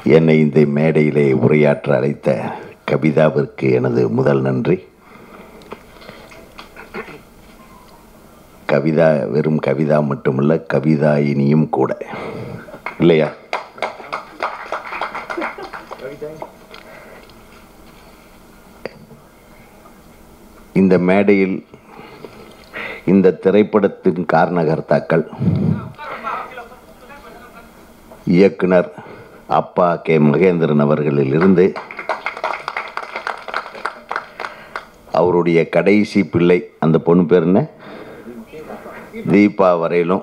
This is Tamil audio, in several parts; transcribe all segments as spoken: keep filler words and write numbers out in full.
என்னை இந்த மேடையிலே உரையாற்ற அழைத்த கவிதாவிற்கு எனது முதல் நன்றி. கவிதா வெறும் கவிதா மட்டுமல்ல, கவிதாயினியும் கூட, இல்லையா? இந்த மேடையில் இந்த திரைப்படத்தின் காரணகர்த்தாக்கள் இயக்குனர் அப்பா கே மகேந்திரன் அவர்களில் இருந்து அவருடைய கடைசி பிள்ளை, அந்த பொண்ணு பேர் என்ன, தீபா வரையிலும்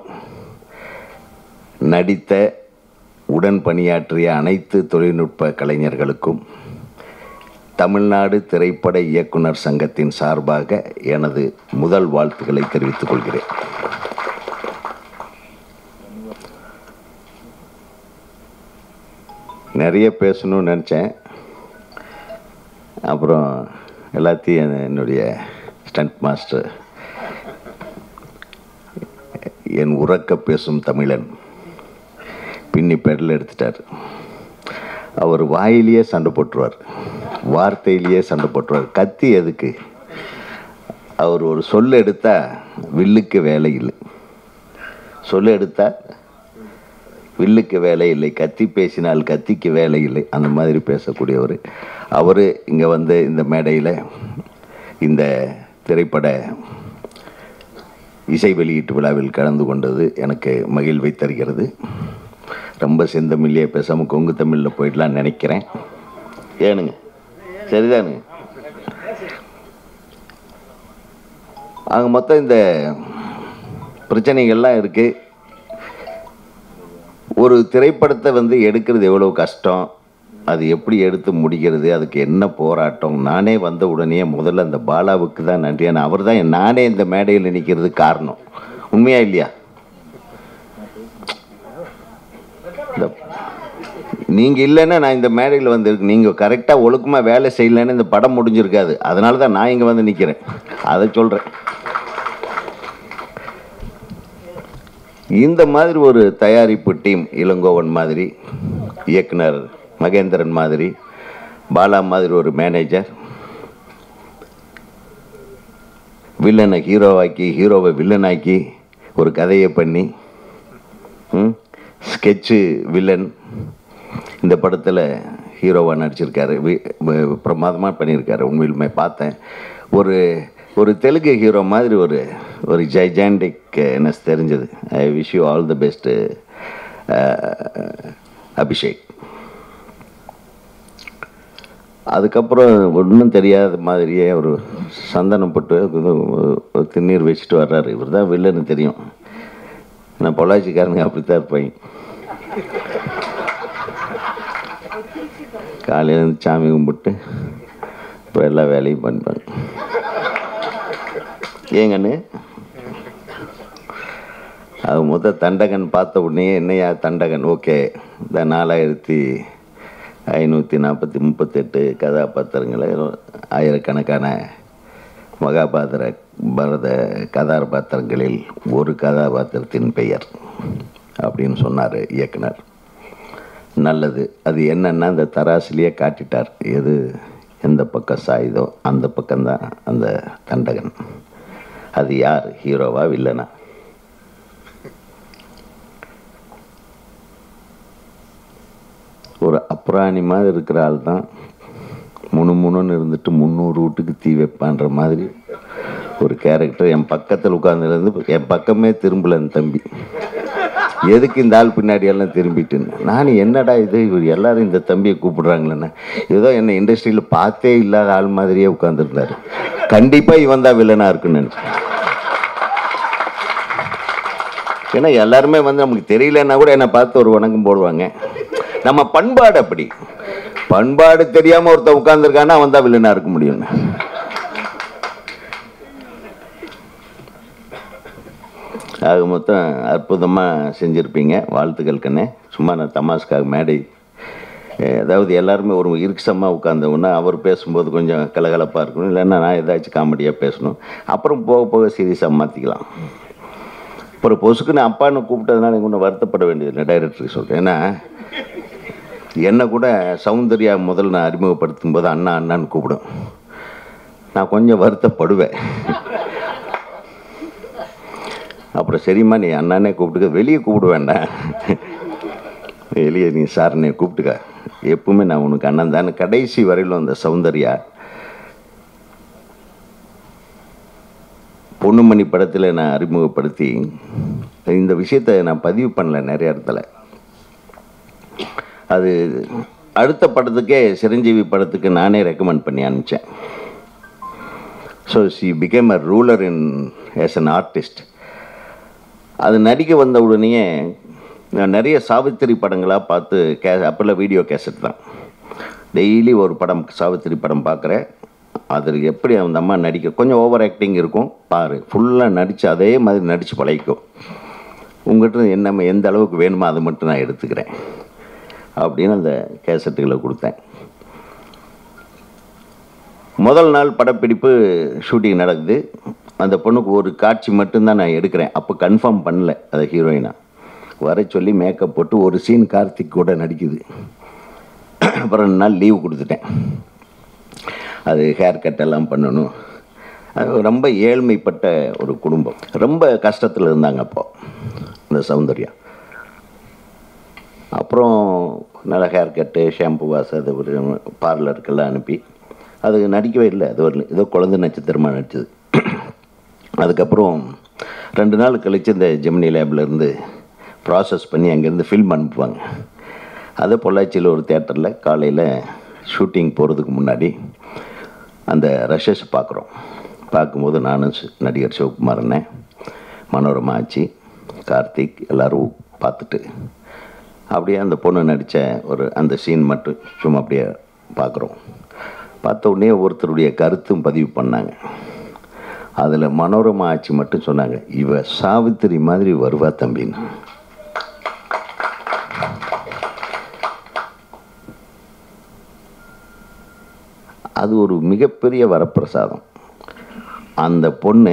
நடித்த உடன் பணியாற்றிய அனைத்து தொழில்நுட்ப கலைஞர்களுக்கும் தமிழ்நாடு திரைப்பட இயக்குனர் சங்கத்தின் சார்பாக எனது முதல் வாழ்த்துக்களை தெரிவித்துக் கொள்கிறேன். நிறைய பேசணும்னு நினச்சேன், அப்புறம் எல்லாத்தையும் என்னுடைய ஸ்டண்ட் மாஸ்டர், என் உறக்க பேசும் தமிழன் பின்னி பெடல் எடுத்துட்டார். அவர் வாயிலேயே சண்டை போட்டுருவார், வார்த்தையிலேயே சண்டை போட்டுருவார். கத்தி எதுக்கு? அவர் ஒரு சொல்ல எடுத்தால் வில்லுக்கு வேலை இல்லை, சொல்ல எடுத்தால் வில்லுக்கு வேலை இல்லை, கத்தி பேசினால் கத்திக்கு வேலை இல்லை, அந்த மாதிரி பேசக்கூடியவர் அவர். இங்கே வந்து இந்த மேடையில் இந்த திரைப்பட இசை வெளியீட்டு விழாவில் கலந்து கொண்டது எனக்கு மகிழ்வை தருகிறது. ரொம்ப செந்தமிழ்லையே பேசாமல் கொங்கு தமிழில் போயிடலான்னு நினைக்கிறேன். ஏனுங்க, சரிதானுங்க? ஆக மொத்தம் இந்த பிரச்சனைகள்லாம் இருக்குது. ஒரு திரைப்படத்தை வந்து எடுக்கிறது எவ்வளோ கஷ்டம், அது எப்படி எடுத்து முடிக்கிறது, அதுக்கு என்ன போராட்டம். நானே வந்த உடனே முதல்ல அந்த பாலாவுக்கு தான் நன்றி. ஆனால் அவர் தான் நானே இந்த மேடையில் நிற்கிறது காரணம். உண்மையா இல்லையா? நீங்கள் இல்லைன்னா நான் இந்த மேடையில் வந்திருக்கு. நீங்கள் கரெக்டாக ஒழுக்கமாக வேலை செய்யலைன்னு இந்த படம் முடிஞ்சிருக்காது. அதனால தான் நான் இங்கே வந்து நிற்கிறேன். அதை சொல்கிறேன். இந்த மாதிரி ஒரு தயாரிப்பு டீம், இளங்கோவன் மாதிரி, இயக்குனர் மகேந்திரன் மாதிரி, பாலா மாதிரி ஒரு மேனேஜர், வில்லனை ஹீரோவாக்கி ஹீரோவை வில்லனாக்கி ஒரு கதையை பண்ணி ஸ்கெட்சு வில்லன் இந்த படத்தில் ஹீரோவாக நடிச்சிருக்காரு. பிரமாதமாக பண்ணியிருக்காரு. உண்மையிலுமே பார்த்தேன். ஒரு ஒரு தெலுங்கு ஹீரோ மாதிரி ஒரு ஒரு ஜைஜாண்டிக் என்னஸ் தெரிஞ்சது. I wish you all the best Abhishek. அதுக்கப்புறம் ஒன்றும் தெரியாத மாதிரியே ஒரு சந்தனம் போட்டு திருநீர் வச்சுட்டு வர்றாரு. இவர் தான் வில்லன்னு தெரியும். நான் பொள்ளாச்சிக்காரனுங்க அப்படித்தான் இருப்பாங்க. காலையில் சாமி கும்பிட்டு இப்போ எல்லா வேலையும் பண்ணுவாங்க. ஏங்கன்னு அது மொத்த தண்டகன் பார்த்த உடனே என்னையா தண்டகன், ஓகே, இந்த நாலாயிரத்தி ஐநூற்றி நாற்பத்தி முப்பத்தெட்டு கதாபாத்திரங்களை, ஆயிரக்கணக்கான மகாபாத்திர பரத கதாபாத்திரங்களில் ஒரு கதாபாத்திரத்தின் பெயர் அப்படின்னு சொன்னார் இயக்குனர். நல்லது. அது என்னன்னா அந்த தராசிலேயே காட்டிட்டார். எது எந்த பக்கம் சாயுதோ அந்த பக்கம்தான் அந்த தண்டகன். அது யார், ஹீரோவா வில்லனா? ஒரு அப்ராணி மாதிரி இருக்கிற ஆள் தான் முணு முணுன்னு இருந்துட்டு முந்நூறு வீட்டுக்கு தீ வைப்பான்ற மாதிரி ஒரு கேரக்டர். என் பக்கத்தில் உட்கார்ந்துலேருந்து என் பக்கமே திரும்பல என் தம்பி. எதுக்கு இந்த ஆள் பின்னாடி எல்லாம் திரும்பிட்டுன்னு நான், என்னடா இது, இவர் எல்லாரும் இந்த தம்பியை கூப்பிடுறாங்களேன்னு. ஏதோ என்னை இண்டஸ்ட்ரியில் பார்த்தே இல்லாத ஆள் மாதிரியே உட்காந்துருந்தார். கண்டிப்பாக இவன் தான் வில்லனாக இருக்குன்னு நினச்சேன். ஏன்னா எல்லாருமே வந்து நமக்கு தெரியலன்னா கூட என்னை பார்த்து ஒரு வணக்கம் போடுவாங்க. நம்ம பண்பாடு அப்படி. பண்பாடு தெரியாமல் ஒருத்தர் உட்காந்துருக்கான்னா அவன் தான் வில்லனாக இருக்க முடியும். ஆக மொத்தம் அற்புதமாக செஞ்சுருப்பீங்க. வாழ்த்துக்கள் கண்ணே. சும்மா நான் தமாஸ்காக மேடை, அதாவது எல்லாருமே ஒரு இறுக்கமாக உட்காந்தவுன்னா அவர் பேசும்போது கொஞ்சம் கலகலப்பாக இருக்கணும், இல்லைன்னா நான் ஏதாச்சும் காமெடியாக பேசணும். அப்புறம் போக போக சீரியஸாக மாற்றிக்கலாம். அப்புறம் பொசுக்குன்னு அப்பான்னு கூப்பிட்டதுனால எனக்கு ஒன்றும் வருத்தப்பட வேண்டியதில்லை. டைரக்டருக்கு சொல்கிறேன். ஏன்னா என்னை கூட சௌந்தர்யா முதல்ல நான் அறிமுகப்படுத்தும் போது அண்ணா அண்ணான்னு கூப்பிடும். நான் கொஞ்சம் வருத்தப்படுவேன். அப்புறம் சரிம்மா நீ அண்ணானே கூப்பிட்டுக்க, வெளியே கூப்பிட வேண்டாம், வெளியே நீ சார்னே கூப்பிட்டுக்க, எப்பவுமே நான் உனக்கு அண்ணன் தானே. கடைசி வரையிலும் அந்த சௌந்தர்யா பொண்ணுமணி படத்தில் நான் அறிமுகப்படுத்தி இந்த விஷயத்தை நான் பதிவு பண்ணல நிறைய இடத்துல. அது அடுத்த படத்துக்கே சிரஞ்சீவி படத்துக்கு நானே ரெக்கமெண்ட் பண்ணி அனுப்பிச்சேன். So she became a ruler in as an artist. அது நடிக்க வந்த உடனேயே நான் நிறைய சாவித்திரி படங்களாக பார்த்து கே அப்போல்லாம் வீடியோ கேசட் தான், டெய்லி ஒரு படம் சாவித்திரி படம் பார்க்குறேன். அதில் எப்படி அந்த அம்மா நடிக்க கொஞ்சம் ஓவர் ஆக்டிங் இருக்கும் பாரு, ஃபுல்லாக நடித்து அதே மாதிரி நடித்து பழகிக்கும். உங்கள்கிட்ட என்ன எந்த அளவுக்கு வேணுமோ அதை மட்டும் நான் எடுத்துக்கிறேன் அப்படின்னு அந்த கேசட்டுகளை கொடுத்தேன். முதல் நாள் படப்பிடிப்பு ஷூட்டிங் நடக்குது. அந்த பொண்ணுக்கு ஒரு காட்சி மட்டும்தான் நான் எடுக்கிறேன். அப்போ கன்ஃபார்ம் பண்ணல அதை ஹீரோயினா வர சொல்லி மேக்கப் போட்டு ஒரு சீன் கார்த்திக் கூட நடிக்குது. அப்புறம் ரெண்டு நாள் லீவு கொடுத்துட்டேன். அது ஹேர் கட் எல்லாம் பண்ணணும். அது ரொம்ப ஏழ்மைப்பட்ட ஒரு குடும்பம், ரொம்ப கஷ்டத்தில் இருந்தாங்க அப்போ இந்த சௌந்தர்யா. அப்புறம் நல்லா ஹேர் கட்டு ஷாம்பு வாசு அது ஒரு பார்லருக்கெல்லாம் அனுப்பி அது நடிக்கவே இல்லை. அது ஒரு ஏதோ குழந்தை நட்சத்திரமாக நடிச்சது. அதுக்கப்புறம் ரெண்டு நாள் கழித்து இந்த ஜெமினி லேப்லேருந்து ப்ராசஸ் பண்ணி அங்கேருந்து ஃபில்ம் அனுப்புவாங்க. அதை பொள்ளாச்சியில் ஒரு தேட்டரில் காலையில் ஷூட்டிங் போகிறதுக்கு முன்னாடி அந்த ரஷஸ் பார்க்குறோம். பார்க்கும்போது நானும் நடிகர் சிவகுமாரனே, மனோரமா ஆச்சி, கார்த்திக் எல்லோரும் பார்த்துட்டு அப்படியே அந்த பொண்ணு நடித்த ஒரு அந்த சீன் மட்டும் சும்மா அப்படியே பார்க்குறோம். பார்த்த உடனே ஒருத்தருடைய கருத்தும் பதிவு பண்ணாங்க. அதில் மனோரமா ஆச்சி மட்டும் சொன்னாங்க, இவ சாவித்திரி மாதிரி வருவா தம்பின்னு. அது ஒரு மிகப்பெரிய வரப்பிரசாதம். அந்த பொண்ணு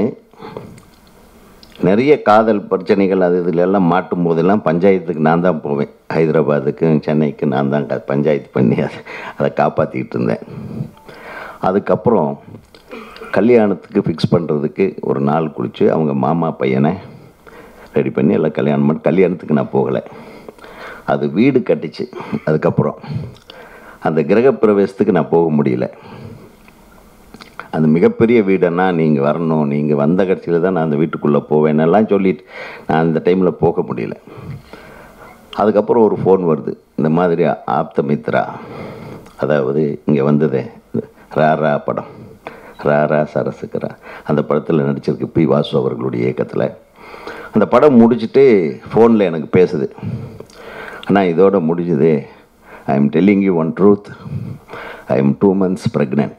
நிறைய காதல் பிரச்சனைகள் அது இதில் எல்லாம் மாட்டும் போதெல்லாம் பஞ்சாயத்துக்கு நான் தான் போவேன். ஹைதராபாத்துக்கு சென்னைக்கு நான் தான் பஞ்சாயத்து பண்ணி அதை அதை காப்பாற்றிக்கிட்டு இருந்தேன். அதுக்கப்புறம் கல்யாணத்துக்கு ஃபிக்ஸ் பண்ணுறதுக்கு ஒரு நாள் குளித்து அவங்க மாமா பையனை ரெடி பண்ணி எல்லாம் கல்யாணம் பண்ணி, கல்யாணத்துக்கு நான் போகலை. அது வீடு கட்டிச்சு. அதுக்கப்புறம் அந்த கிரகப்பிரவேசத்துக்கு நான் போக முடியல. அந்த மிகப்பெரிய வீடுன்னா நீங்கள் வரணும், நீங்கள் வந்த கட்சியில் தான் நான் அந்த வீட்டுக்குள்ளே போவேன்னெல்லாம் சொல்லிட்டு நான் அந்த டைமில் போக முடியல. அதுக்கப்புறம் ஒரு ஃபோன் வருது, இந்த மாதிரி ஆப்த மித்ரா, அதாவது இங்கே வந்ததே ராரா படம், ராரா சரசுக்கரா, அந்த படத்தில் நடிச்சிருக்கு பி வாசு அவர்களுடைய இயக்கத்தில். அந்த படம் முடிச்சுட்டு ஃபோனில் எனக்கு பேசுது, ஆனால் இதோட முடிஞ்சுது, I am telling you one truth, I am two months pregnant.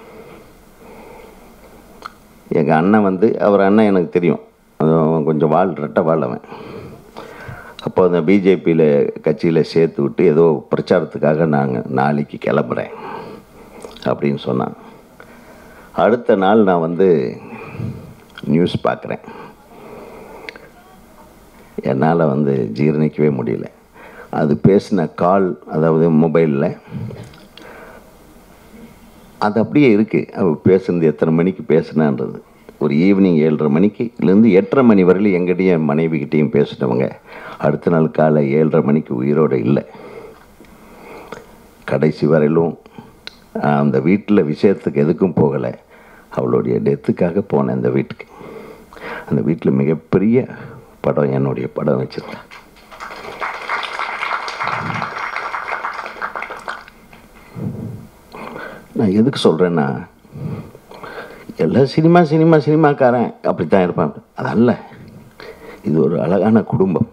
எங்கள் அண்ணன் வந்து, அவர் அண்ணன் எனக்கு தெரியும், அவன் கொஞ்சம் வாழ் ரெட்ட வாழ்வன். அப்போ அந்த பிஜேபியில் கட்சியில் சேர்த்து விட்டு ஏதோ பிரச்சாரத்துக்காக நாங்கள் நாளைக்கு கிளம்புறேன் அப்படின்னு சொன்னான். அடுத்த நாள் நான் வந்து நியூஸ் பார்க்குறேன். என்னால் வந்து ஜீரணிக்கவே முடியல. அது பேசின கால், அதாவது மொபைலில் அது அப்படியே இருக்குது. அவள் பேசுனது எத்தனை மணிக்கு பேசுனான்றது. ஒரு ஈவினிங் ஏழரை மணிக்குலேருந்து எட்டரை மணி வரையிலும் எங்கிட்டையும் என் மனைவிக்கிட்டையும் பேசினவங்க அடுத்த நாள் காலை ஏழரை மணிக்கு உயிரோடு இல்லை. கடைசி வரையிலும் அந்த வீட்டில் விஷயத்துக்கு எதுக்கும் போகலை, அவளுடைய டெத்துக்காக போனேன் அந்த வீட்டுக்கு. அந்த வீட்டில் மிகப்பெரிய படம், என்னுடைய படம் வச்சுருந்தேன். நான் எதுக்கு சொல்கிறேன்னா, எல்லா சினிமா சினிமா சினிமாக்காரன் அப்படி தான் இருப்பான். அதல்ல, இது ஒரு அழகான குடும்பம்.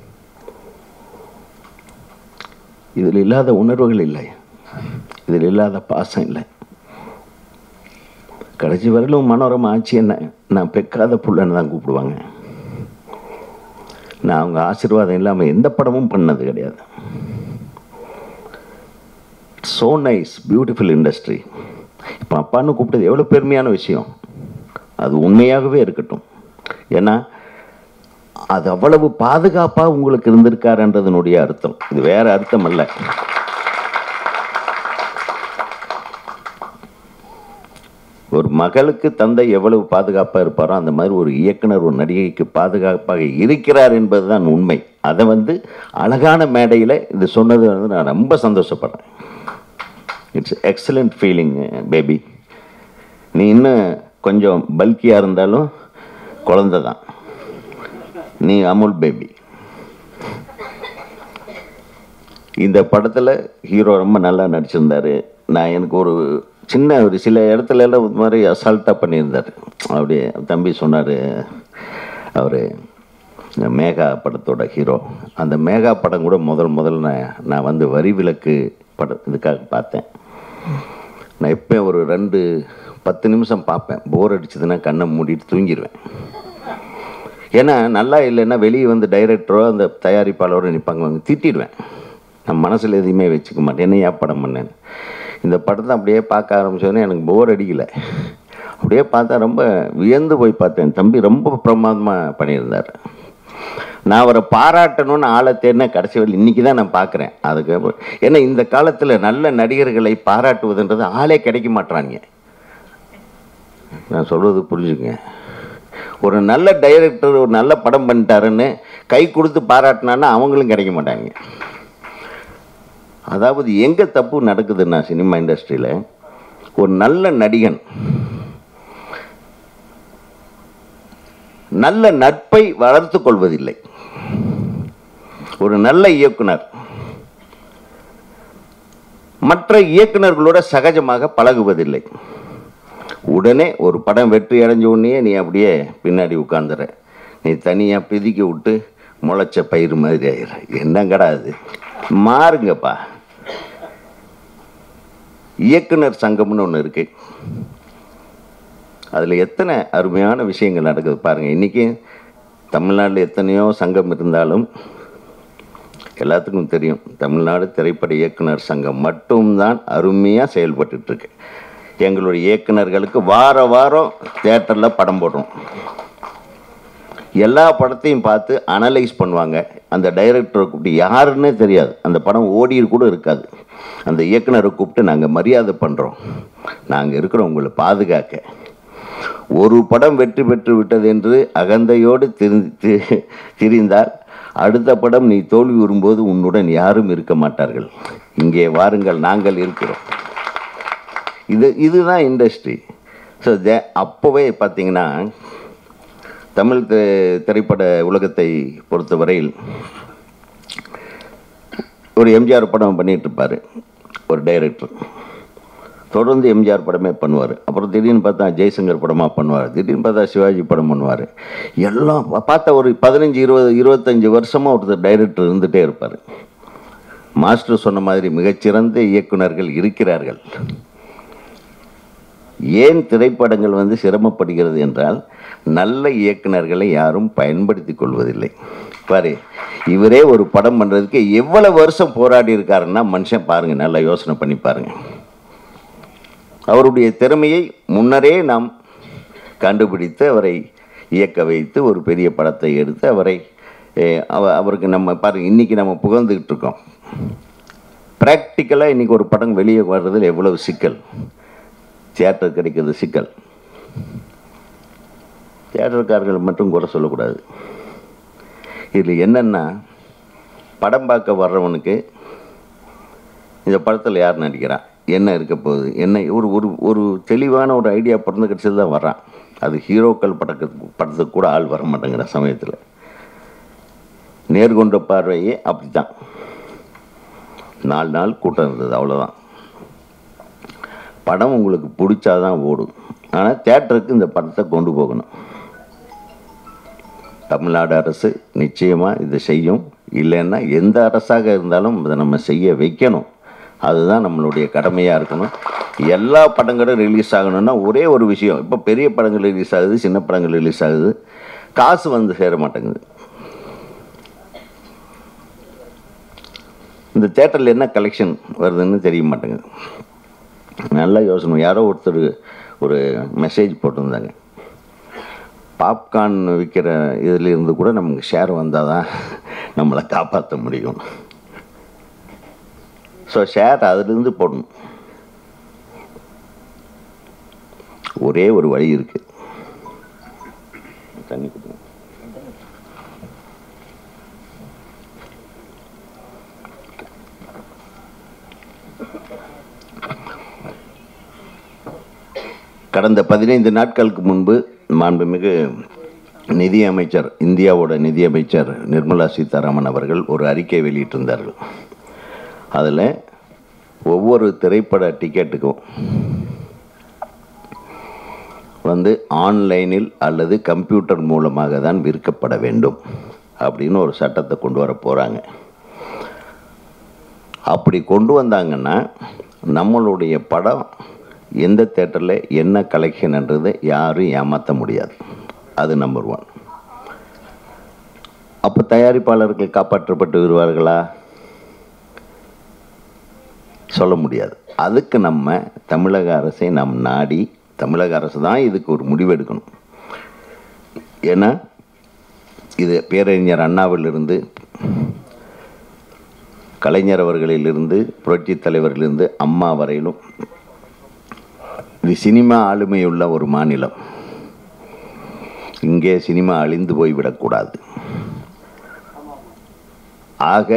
இதில் இல்லாத உணர்வுகள் இல்லை, இதில் இல்லாத பாசம் இல்லை. கடைசி வரையிலும் மனோரமா ஆட்சி என்ன நான் பெக்காத புள்ளன்னு தான் கூப்பிடுவாங்க. நான் அவங்க ஆசீர்வாதம் இல்லாமல் எந்த படமும் பண்ணது கிடையாது. So nice, beautiful industry. இப்போ அப்பான்னு கூப்பிட்டது எவ்வளோ பெருமையான விஷயம். அது உண்மையாகவே இருக்கட்டும். ஏன்னா அது அவ்வளவு பாதுகாப்பாக உங்களுக்கு இருந்திருக்காருன்றதனுடைய அர்த்தம். இது வேறு அர்த்தம் அல்ல. ஒரு மகளுக்கு தந்தை எவ்வளவு பாதுகாப்பாக இருப்பாரோ அந்த மாதிரி ஒரு இயக்குனர் ஒரு நடிகைக்கு பாதுகாப்பாக இருக்கிறார் என்பது தான் உண்மை. அதை வந்து அழகான மேடையில் இது சொன்னது வந்து நான் ரொம்ப சந்தோஷப்படுறேன். It's excellent feeling baby. நீ இன்னும் கொஞ்சம் பல்கியாக இருந்தாலும் குழந்தை தான், நீ அமுல் பேபி. இந்த படத்தில் ஹீரோ ரொம்ப நல்லா நடிச்சிருந்தார். நான் எனக்கு ஒரு சின்ன ஒரு சில இடத்துல எல்லாம் இது மாதிரி அசால்ட்டாக பண்ணியிருந்தார். அப்படியே தம்பி சொன்னார், அவர் மேகா படத்தோட ஹீரோ. அந்த மேகா படம் கூட முதல் முதல் நான் நான் வந்து வரி விலக்கு படம் இதுக்காக பார்த்தேன். நான் எப்போ ஒரு ரெண்டு பத்து நிமிஷம் பார்ப்பேன். போர் அடிச்சதுன்னா கண்ணை மூடிட்டு தூங்கிடுவேன். ஏன்னா நல்லா இல்லைன்னா வெளியே வந்து டைரக்டரோ அந்த தயாரிப்பாளரோடு நிற்பாங்க, வாங்க திட்டிடுவேன். நான் மனசில் எதையுமே வச்சுக்க மாட்டேன், என்ன ஏன் படம் பண்ணேன்னு. இந்த படத்தை அப்படியே பார்க்க ஆரம்பித்தோன்னே எனக்கு போர் அடிக்கலை. அப்படியே பார்த்தா ரொம்ப வியந்து போய் பார்த்தேன். தம்பி ரொம்ப பிரமாதமாக பண்ணியிருந்தார். நான் அவரை பாராட்டணும்னு ஆளை தேடின கடைசி வரை இன்றைக்கி தான் நான் பார்க்குறேன். அதுக்கு ஏன்னா இந்த காலத்தில் நல்ல நடிகர்களை பாராட்டுவதுன்றது ஆளே கிடைக்க மாட்டாங்க. நான் சொல்கிறது புரிஞ்சுங்க. ஒரு நல்ல டைரக்டர் ஒரு நல்ல படம் பண்ணிட்டாருன்னு கை கொடுத்து பாராட்டினான்னா அவங்களும் கிடைக்க மாட்டாங்க. அதாவது எங்கே தப்பு நடக்குதுன்னா சினிமா இண்டஸ்ட்ரியில் ஒரு நல்ல நடிகன் நல்ல நட்பை வளர்த்து கொள்வதில்லை. ஒரு நல்ல இயக்குனர் மற்ற இயக்குனர்களோட சகஜமாக பழகுவதில்லை. உடனே ஒரு படம் வெற்றி அடைஞ்ச உடனே நீ அப்படியே பின்னாடி உட்கார்ந்துற, நீ தனியாக பிதிக்க விட்டு முளைச்ச பயிர் மாதிரி ஆயிடுற. என்னங்கடா அது, மாறுங்கப்பா. இயக்குனர் சங்கம்னு ஒன்று இருக்கு. அதில் எத்தனை அருமையான விஷயங்கள் நடக்குது பாருங்கள். இன்றைக்கி தமிழ்நாட்டில் எத்தனையோ சங்கம் இருந்தாலும் எல்லாத்துக்கும் தெரியும், தமிழ்நாடு திரைப்பட இயக்குனர் சங்கம் மட்டும்தான் அருமையாக செயல்பட்டுருக்கு. எங்களுடைய இயக்குனர்களுக்கு வார வாரம் தியேட்டரில் படம் போடுறோம். எல்லா படத்தையும் பார்த்து அனலைஸ் பண்ணுவாங்க. அந்த டைரக்டரை கூப்பிட்டு யாருன்னே தெரியாது, அந்த படம் ஓடி கூட இருக்காது. அந்த இயக்குனரை கூப்பிட்டு நாங்கள் மரியாதை பண்ணுறோம், நாங்கள் இருக்கிறோம் உங்களை பாதுகாக்க. ஒரு படம் வெற்றி பெற்று விட்டது என்று அகந்தையோடு திரி திரிந்தால் அடுத்த படம் நீ தோல்வி வரும்போது உன்னுடன் யாரும் இருக்க மாட்டார்கள். இங்கே வாருங்கள், நாங்கள் இருக்கிறோம். இது இதுதான் இண்டஸ்ட்ரி. ஸோ தே அப்போவே பார்த்தீங்கன்னா தமிழ் திரைப்பட உலகத்தை பொறுத்தவரையில் ஒரு எம்ஜிஆர் படம் பண்ணிகிட்டு இருப்பார் ஒரு டைரக்டர், தொடர்ந்து எம்ஜிஆர் படமே பண்ணுவார். அப்புறம் திடீர்னு பார்த்தா ஜெய்சங்கர் படமாக பண்ணுவார், திடீர்னு பார்த்தா சிவாஜி படம் பண்ணுவார். எல்லாம் பார்த்தா ஒரு பதினஞ்சு இருபது இருபத்தஞ்சி வருஷமாக ஒருத்தர் டைரக்டர் இருந்துகிட்டே இருப்பார். மாஸ்டர் சொன்ன மாதிரி மிகச்சிறந்த இயக்குனர்கள் இருக்கிறார்கள். ஏன் திரைப்படங்கள் வந்து சிரமப்படுகிறது என்றால் நல்ல இயக்குனர்களை யாரும் பயன்படுத்தி கொள்வதில்லை. பாரு, இவரே ஒரு படம் பண்ணுறதுக்கு எவ்வளவு வருஷம் போராடி இருக்காருன்னா மனுஷன் பாருங்கள், நல்லா யோசனை பண்ணி பாருங்கள். அவருடைய திறமையை முன்னரே நாம் கண்டுபிடித்து அவரை இயக்க வைத்து ஒரு பெரிய படத்தை எடுத்து அவரை அவருக்கு நம்ம பாருங்கள் இன்றைக்கி நம்ம புகழ்ந்துக்கிட்டு இருக்கோம். ப்ராக்டிக்கலாக இன்றைக்கி ஒரு படம் வெளியே வர்றதில் எவ்வளவு சிக்கல், தியேட்டர் கிடைக்கிறது சிக்கல். தியேட்டர்காரர்கள் மட்டும் கூட சொல்லக்கூடாது. இதில் என்னென்னா படம் பார்க்க வர்றவனுக்கு இந்த படத்தில் யார் நடிக்கிறான், என்ன இருக்க போகுது, என்ன ஒரு ஒரு ஒரு தெளிவான ஒரு ஐடியா பிறந்து கிடச்சது தான் வர்றான். அது ஹீரோக்கள் படத்துக்கு படத்துக்கு கூட ஆள் வர மாட்டேங்கிற சமயத்தில் நேர்கொண்ட பார்வையே அப்படி தான். நாலு நாள் கூட்டம் இருந்தது, அவ்வளோதான். படம் உங்களுக்கு பிடிச்சாதான் ஓடும். ஆனால் தியேட்டருக்கு இந்த படத்தை கொண்டு போகணும். தமிழ்நாடு அரசு நிச்சயமாக இதை செய்யும். இல்லைன்னா எந்த அரசாக இருந்தாலும் இதை நம்ம செய்ய வைக்கணும். அதுதான் நம்மளுடைய கடமையாக இருக்கணும். எல்லா படங்களும் ரிலீஸ் ஆகணும்னா ஒரே ஒரு விஷயம், இப்போ பெரிய படங்கள் ரிலீஸ் ஆகுது, சின்ன படங்கள் ரிலீஸ் ஆகுது, காசு வந்து சேர மாட்டேங்குது. இந்த தியேட்டரில் என்ன கலெக்ஷன் வருதுன்னு தெரிய மாட்டேங்குது. நல்லா யோசனை. யாரோ ஒருத்தர் ஒரு மெசேஜ் போட்டிருந்தாங்க, பாப்கார்ன் விற்கிற இதில் இருந்து கூட நமக்கு ஷேர் வந்தால் தான் நம்மளை காப்பாற்ற முடியும். ஸோ ஷேர் அதிலிருந்து போடணும். ஒரே ஒரு வழி இருக்கு. தண்ணி கடந்த பதினைந்து நாட்களுக்கு முன்பு மாண்புமிகு நிதியமைச்சர், இந்தியாவோட நிதியமைச்சர் நிர்மலா சீதாராமன் அவர்கள் ஒரு அறிக்கை வெளியிட்டிருந்தார்கள். அதில் ஒவ்வொரு திரைப்பட டிக்கெட்டுக்கும் வந்து ஆன்லைனில் அல்லது கம்ப்யூட்டர் மூலமாக தான் விற்கப்பட வேண்டும் அப்படின்னு ஒரு சட்டத்தை கொண்டு வர போகிறாங்க. அப்படி கொண்டு வந்தாங்கன்னா நம்மளுடைய படம் எந்த தேட்டரில் என்ன கலெக்ஷன்ன்றதை யாரும் ஏமாற்ற முடியாது. அது நம்பர் ஒன். அப்போ தயாரிப்பாளர்கள் காப்பாற்றப்பட்டு வருவார்களா? சொல்ல முடியாது. அதுக்கு நம்ம தமிழக அரசை நாம் நாடி, தமிழக அரசு தான் இதுக்கு ஒரு முடிவெடுக்கணும். ஏன்னா இது பேரறிஞர் அண்ணாவிலிருந்து, கலைஞர் அவர்களிலிருந்து, புரட்சி தலைவரிலிருந்து அம்மா வரையிலும் இது சினிமா ஆளுமையுள்ள ஒரு மாநிலம். இங்கே சினிமா அழிந்து போய்விடக்கூடாது. ஆக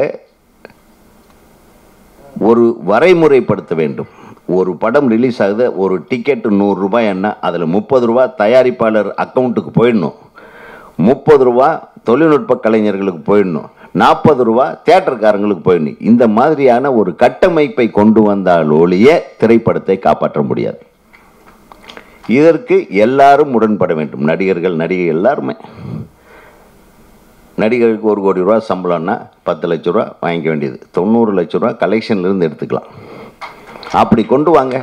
ஒரு வரைமுறைப்படுத்த வேண்டும். ஒரு படம் ரிலீஸ் ஆகுது, ஒரு டிக்கெட்டு நூறு ரூபாய் என்ன, அதில் முப்பது ரூபா தயாரிப்பாளர் அக்கௌண்ட்டுக்கு போயிடணும், முப்பது ரூபா தொழில்நுட்ப கலைஞர்களுக்கு போயிடணும், நாற்பது ரூபா தியேட்டருக்காரங்களுக்கு போயிடணும். இந்த மாதிரியான ஒரு கட்டமைப்பை கொண்டு வந்தால் ஒழிய திரைப்படத்தை காப்பாற்ற முடியாது. இதற்கு எல்லாரும் உடன்பட வேண்டும். நடிகர்கள், நடிகை எல்லாருமே. நடிகர்களுக்கு ஒரு கோடி ரூபா சம்பளம்னா பத்து லட்ச ரூபா வாங்கிக்க வேண்டியது தொண்ணூறு லட்ச ரூபா கலெக்ஷன்லேருந்து எடுத்துக்கலாம். அப்படி கொண்டு வாங்க.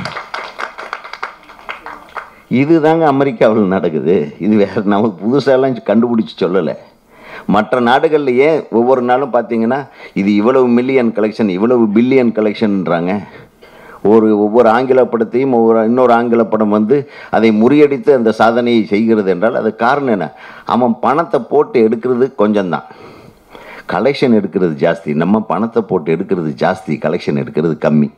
இதுதாங்க அமெரிக்காவில் நடக்குது. இது வேறு நமக்கு புதுசாலாம் கண்டுபிடிச்சி சொல்லலை. மற்ற நாடுகள்லையே ஒவ்வொரு நாளும் பார்த்தீங்கன்னா இது இவ்வளவு மில்லியன் கலெக்ஷன், இவ்வளவு பில்லியன் கலெக்ஷன்ன்றாங்க. ஒரு ஒவ்வொரு ஆங்கில படத்தையும் ஒவ்வொரு இன்னொரு ஆங்கில படம் வந்து அதை முறியடித்து அந்த சாதனையை செய்கிறது என்றால் அது காரணம் என்ன? அவன் பணத்தை போட்டு எடுக்கிறது கொஞ்சம்தான், கலெக்ஷன் எடுக்கிறது ஜாஸ்தி. நம்ம பணத்தை போட்டு எடுக்கிறது ஜாஸ்தி, கலெக்ஷன் எடுக்கிறது கம்மி.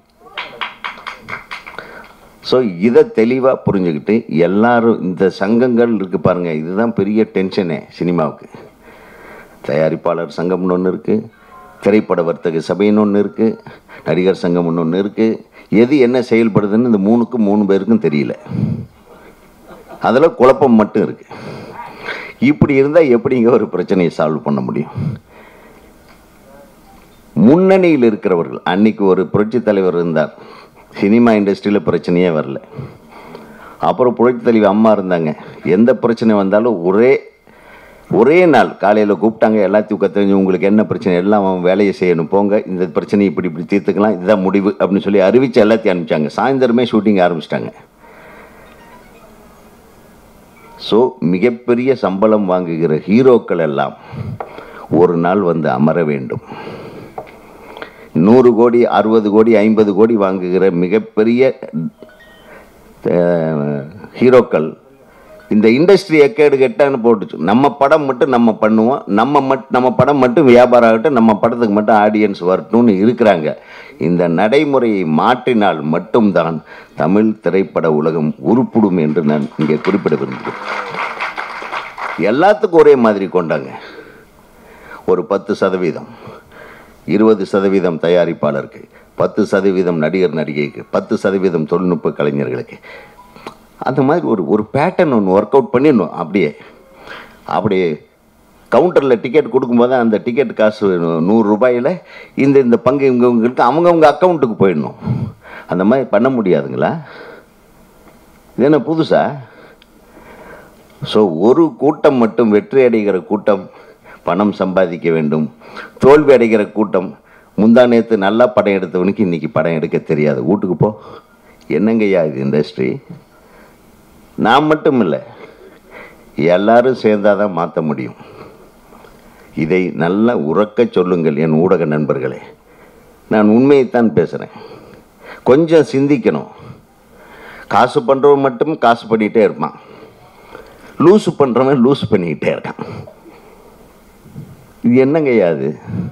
ஸோ இதை தெளிவாக புரிஞ்சுக்கிட்டு எல்லாரும், இந்த சங்கங்கள் இருக்குது பாருங்கள், இதுதான் பெரிய டென்ஷனே சினிமாவுக்கு. தயாரிப்பாளர் சங்கம்னு ஒன்று இருக்குது, திரைப்பட வர்த்தக சபைன்னு ஒன்று இருக்குது, நடிகர் சங்கம்னு ஒன்று இருக்குது. எது என்ன செயல்படுதுன்னு இந்த மூணுக்கும் மூணு பேருக்கும் தெரியல. அதில் குழப்பம் மட்டும் இருக்குது. இப்படி இருந்தால் எப்படிங்க ஒரு பிரச்சனையை சால்வ் பண்ண முடியும்? முன்னணியில் இருக்கிறவர்கள், அன்னைக்கு ஒரு புரட்சி தலைவர் இருந்தார், சினிமா இண்டஸ்ட்ரியில் பிரச்சனையே வரல. அப்புறம் புரட்சி தலைவர் அம்மா இருந்தாங்க, எந்த பிரச்சனை வந்தாலும் ஒரே ஒரே நாள் காலையில் கூப்பிட்டாங்க, எல்லாத்தையும் கத்தறிஞ்சு உங்களுக்கு என்ன பிரச்சனை எல்லாம் வேலையை செய்யணும், போங்க, இந்த பிரச்சனை இப்படி இப்படி தீர்த்துக்கலாம், இதுதான் முடிவு அப்படின்னு சொல்லி அறிவித்து எல்லாத்தையும் அனுப்பிச்சாங்க. சாயந்தரமே ஷூட்டிங் ஆரம்பிச்சிட்டாங்க. ஸோ மிகப்பெரிய சம்பளம் வாங்குகிற ஹீரோக்கள் எல்லாம் ஒரு நாள் வந்து அமர வேண்டும். நூறு கோடி அறுபது கோடி ஐம்பது கோடி வாங்குகிற மிகப்பெரிய ஹீரோக்கள் இந்த இண்டஸ்ட்ரி எக்கேடு கெட்டான்னு போட்டுச்சு. நம்ம படம் மட்டும் நம்ம பண்ணுவோம், நம்ம மட் நம்ம படம் மட்டும் வியாபாரம் ஆகட்டும், நம்ம படத்துக்கு மட்டும் ஆடியன்ஸ் வரட்டும்னு இருக்கிறாங்க. இந்த நடைமுறையை மாற்றினால் மட்டும்தான் தமிழ் திரைப்பட உலகம் உருப்பிடும் என்று நான் இங்கே குறிப்பிட விரும்புகிறேன். எல்லாத்துக்கும் ஒரே மாதிரி கொண்டாங்க. ஒரு பத்து சதவீதம், இருபது சதவீதம் தயாரிப்பாளருக்கு, பத்து சதவீதம் நடிகர் நடிகைக்கு, பத்து சதவீதம் தொழில்நுட்ப கலைஞர்களுக்கு. அந்த மாதிரி ஒரு ஒரு பேட்டர்ன் ஒன்று ஒர்க் அவுட் பண்ணிடணும். அப்படியே அப்படியே கவுண்டரில் டிக்கெட் கொடுக்கும்போது அந்த டிக்கெட் காசு நூறு ரூபாயில் இந்த இந்த பங்கு இவங்களுக்கு அவங்கவுங்க அக்கௌண்ட்டுக்கு போயிடணும். அந்த மாதிரி பண்ண முடியாதுங்களா? இது என்ன புதுசா? ஸோ ஒரு கூட்டம் மட்டும் வெற்றி அடைகிற கூட்டம் பணம் சம்பாதிக்க வேண்டும், தோல்வி அடைகிற கூட்டம் முந்தா நேற்று நல்லா படம் எடுத்தவனுக்கு இன்றைக்கி படம் எடுக்க தெரியாது, வீட்டுக்கு போ. என்னங்கய்யா இது இண்டஸ்ட்ரி? நான் மட்டும் இல்லை, எல்லாரும் சேர்ந்தாதான் மாற்ற முடியும். இதை நல்லா உறக்க சொல்லுங்கள் என் ஊடக நண்பர்களே. நான் உண்மையைத்தான் பேசுகிறேன். கொஞ்சம் சிந்திக்கணும். காசு பண்ணுறவன் மட்டும் காசு பண்ணிகிட்டே இருப்பான், லூசு பண்ணுறவன் லூசு பண்ணிக்கிட்டே இருக்கான். இது என்னங்கய்யா அது?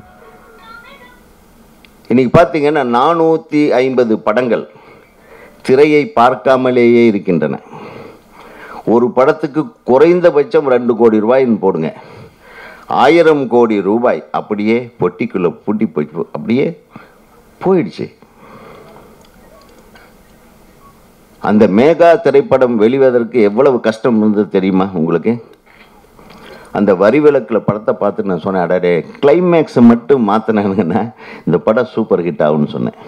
இன்னைக்கு பார்த்தீங்கன்னா நானூற்றி ஐம்பது படங்கள் திரையை பார்க்காமலேயே இருக்கின்றன. ஒரு படத்துக்கு குறைந்தபட்சம் ரெண்டு கோடி ரூபாய்ன்னு போடுங்க, ஆயிரம் கோடி ரூபாய் அப்படியே பொட்டிக்குள்ளே பூட்டி போய் அப்படியே போயிடுச்சு. அந்த மேகா திரைப்படம் வெளிவதற்கு எவ்வளவு கஷ்டம் இருந்தது தெரியுமா உங்களுக்கு? அந்த வரி விளக்கில் படத்தை பார்த்து நான் சொன்னேன், அடடே கிளைமேக்ஸை மட்டும் மாற்றினாங்கன்னா இந்த படம் சூப்பர் ஹிட் ஆகும்னு சொன்னேன்.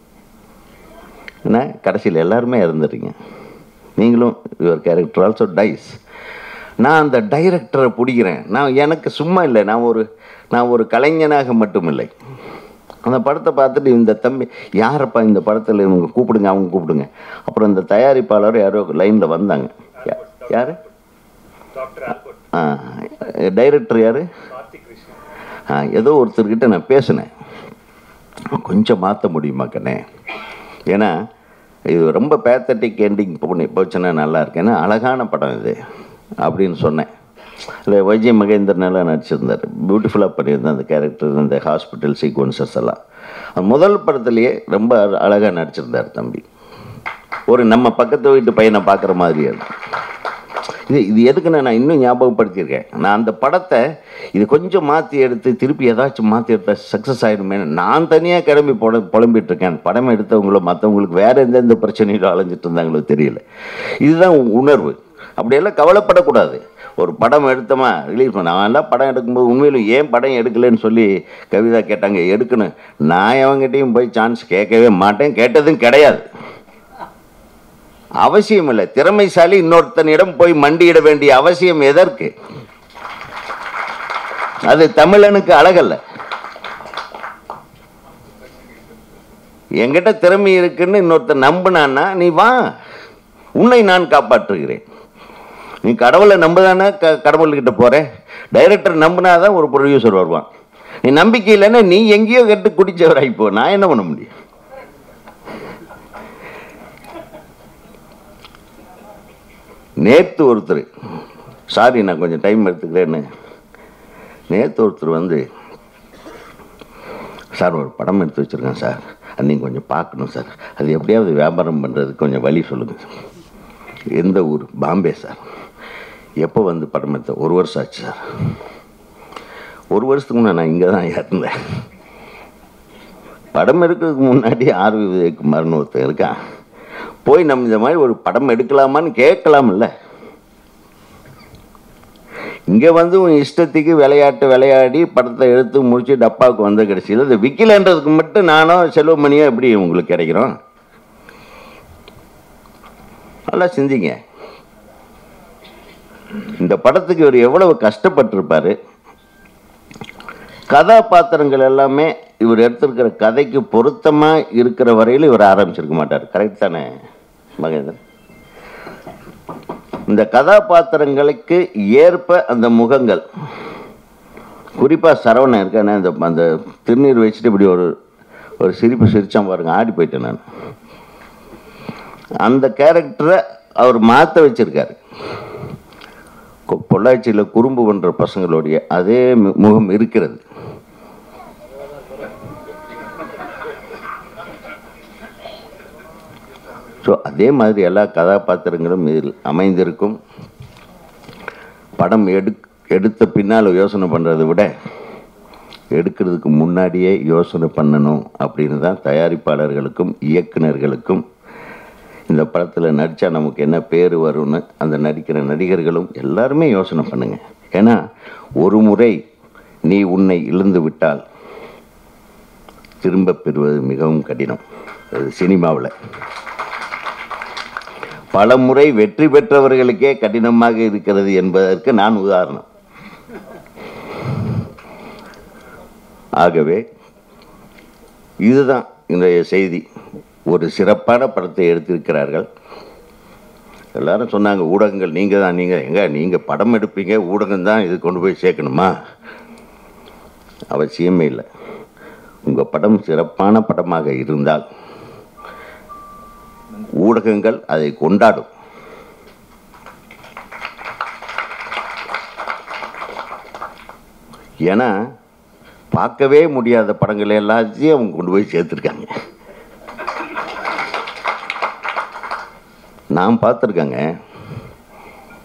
ஏன்னா கடைசியில் எல்லாருமே இறந்துடுறீங்க. நீங்களும் யுவர் கேரக்டர் ஆல்சோ டைஸ். நான் அந்த டைரக்டரை பிடிக்கிறேன். நான் எனக்கு சும்மா இல்லை, நான் ஒரு நான் ஒரு கலைஞனாக மட்டும் இல்லை. அந்த படத்தை பார்த்துட்டு இந்த தம்பி யாரப்பா இந்த படத்தில் இவங்க கூப்பிடுங்க, அவங்க கூப்பிடுங்க. அப்புறம் இந்த தயாரிப்பாளர் யாரோ லைனில் வந்தாங்க. யார்? ஆ டைரக்டர் யார்? ஆ ஏதோ ஒருத்தர்கிட்ட நான் பேசினேன், கொஞ்சம் மாற்ற முடியுமா கண்ணே, ஏன்னா இது ரொம்ப பேத்தட்டிக் எண்டிங் போனி போச்சுன்னா நல்லா இருக்கு, ஏன்னா அழகான படம் இது அப்படின்னு சொன்னேன். இல்லை வைஜய் மகேந்திரன் எல்லாம் நடிச்சிருந்தார், பியூட்டிஃபுல்லாக பண்ணியிருந்தேன் அந்த கேரக்டர், இந்த ஹாஸ்பிட்டல் சீக்வன்சஸ் எல்லாம். முதல் படத்துலேயே ரொம்ப அழகாக நடிச்சிருந்தார் தம்பி. ஒரு நம்ம பக்கத்து வீட்டு பையனை பார்க்குற மாதிரியே இருக்கும். இது இது எதுக்குன்னு நான் இன்னும் ஞாபகப்படுத்தியிருக்கேன். நான் அந்த படத்தை இது கொஞ்சம் மாற்றி எடுத்து திருப்பி ஏதாச்சும் மாற்றி எடுத்தால் சக்ஸஸ் ஆகிடுமே, நான் தனியாக கிளம்பி புல புலம்பிகிட்ருக்கேன். படம் எடுத்தவங்களோ மற்றவங்களுக்கு வேறு எந்தெந்த பிரச்சனையிலும் அலைஞ்சிட்டு இருந்தாங்களோ தெரியல. இதுதான் உணர்வு. அப்படியெல்லாம் கவலைப்படக்கூடாது. ஒரு படம் எடுத்தோமா ரிலீஸ் பண்ண, அவன்லாம் படம் எடுக்கும்போது உண்மையிலும் ஏன் படம் எடுக்கலைன்னு சொல்லி கவிதா கேட்டாங்க. எடுக்கணும், நான் அவங்ககிட்டையும் போய் சான்ஸ் கேட்கவே மாட்டேன், கேட்டதும் கிடையாது. அவசியம் இல்லை. திறமைசாலி இன்னொருத்தனிடம் போய் மண்டியிட வேண்டிய அவசியம் எதற்கு? அது தமிழனுக்கு அழகல்ல. என்கிட்ட திறமை இருக்குன்னு இன்னொருத்தர் நம்பினான்னா நீ வா, உன்னை நான் காப்பாற்றுகிறேன். நீ கடவுளை நம்புதானே க கடவுள்கிட்ட போற. டைரக்டர் நம்பினாதான் ஒரு ப்ரொடியூசர் வருவான். நீ நம்பிக்கை இல்லைன்னா நீ எங்கேயோ கெட்டு குடிச்சவராயிப்போ, நான் என்ன பண்ண முடியும்? நேற்று ஒருத்தர், சாரி நான் கொஞ்சம் டைம் எடுத்துக்கிறேன்னு, நேற்று ஒருத்தர் வந்து, சார் ஒரு படம் எடுத்து வச்சுருக்கேன் சார், அது நீங்கள் கொஞ்சம் பார்க்கணும் சார், அது எப்படியாவது வியாபாரம் பண்ணுறதுக்கு கொஞ்சம் வழி சொல்லுங்கள் சார். எந்த ஊர்? பாம்பே சார். எப்போ வந்து படம் எடுத்த? ஒரு வருஷம் ஆச்சு சார். ஒரு வருஷத்துக்கு முன்னே நான் இங்கே தான் இருந்தேன். படம் எடுக்கிறதுக்கு முன்னாடி ஆர் வி விஜயகுமார்னு ஒருத்தர் இருக்கான், போய் நம்ம இந்த மாதிரி ஒரு படம் எடுக்கலாமான்னு கேட்கலாம்ல. இங்கே வந்து உன் இஷ்டத்துக்கு விளையாட்டு விளையாடி படத்தை எடுத்து முடிச்சு டப்பாவுக்கு வந்த கடைசியில் இது விற்கலன்றதுக்கு மட்டும் நானோ செல்வமணியோ எப்படி உங்களுக்கு கிடைக்கிறோம்? நல்லா சிந்திங்க. இந்த படத்துக்கு இவர் எவ்வளவு கஷ்டப்பட்டிருப்பாரு. கதாபாத்திரங்கள் எல்லாமே இவர் எடுத்திருக்கிற கதைக்கு பொருத்தமாக இருக்கிற வரையில் இவர் ஆரம்பிச்சிருக்க மாட்டார். கரெக்ட் தானே மகேந்திரன்? இந்த கதாபாத்திரங்களுக்கு ஏற்ப அந்த முகங்கள், குறிப்பாக சரவணன் இருக்கானே, அந்த அந்த திருநீர் வச்சுட்டு இப்படி ஒரு ஒரு சிரிப்பு சிரிச்சான் பாருங்க, ஆடி போயிட்டேன் நான். அந்த கேரக்டரை அவர் மாற்ற வச்சிருக்காரு. பொள்ளாச்சியில் குறும்பு பண்ணுற பசங்களுடைய அதே முகம் இருக்கிறது. ஸோ அதே மாதிரி எல்லா கதாபாத்திரங்களும் இதில் அமைந்திருக்கும். படம் எடு எடுத்த பின்னால் யோசனை பண்ணுறதை விட எடுக்கிறதுக்கு முன்னாடியே யோசனை பண்ணணும் அப்படின்னு தான் தயாரிப்பாளர்களுக்கும் இயக்குநர்களுக்கும் இந்த படத்தில் நடித்தா நமக்கு என்ன பேர் வரும்னு அந்த நடிக்கிற நடிகர்களும் எல்லாருமே யோசனை பண்ணுங்க. ஏன்னா ஒரு முறை நீ உன்னை இழந்து விட்டால் திரும்ப பெறுவது மிகவும் கடினம். அது சினிமாவில் பல முறை வெற்றி பெற்றவர்களுக்கே கடினமாக இருக்கிறது என்பதற்கு நான் உதாரணம். ஆகவே இதுதான் இன்றைய செய்தி. ஒரு சிறப்பான படத்தை எடுத்திருக்கிறார்கள். எல்லாரும் சொன்னாங்க ஊடகங்கள் நீங்கள் தான், நீங்கள் எங்க நீங்கள் படம் எடுப்பீங்க, ஊடகம் தான் இது கொண்டு போய் சேர்க்கணுமா? அவசியமே இல்லை. உங்கள் படம் சிறப்பான படமாக இருந்தால் ஊடகங்கள் அதை கொண்டாடும். ஏன்னா பார்க்கவே முடியாத படங்கள் எல்லாத்தையும் அவங்க கொண்டு போய் சேர்த்துருக்காங்க. நான் பார்த்துருக்கேங்க.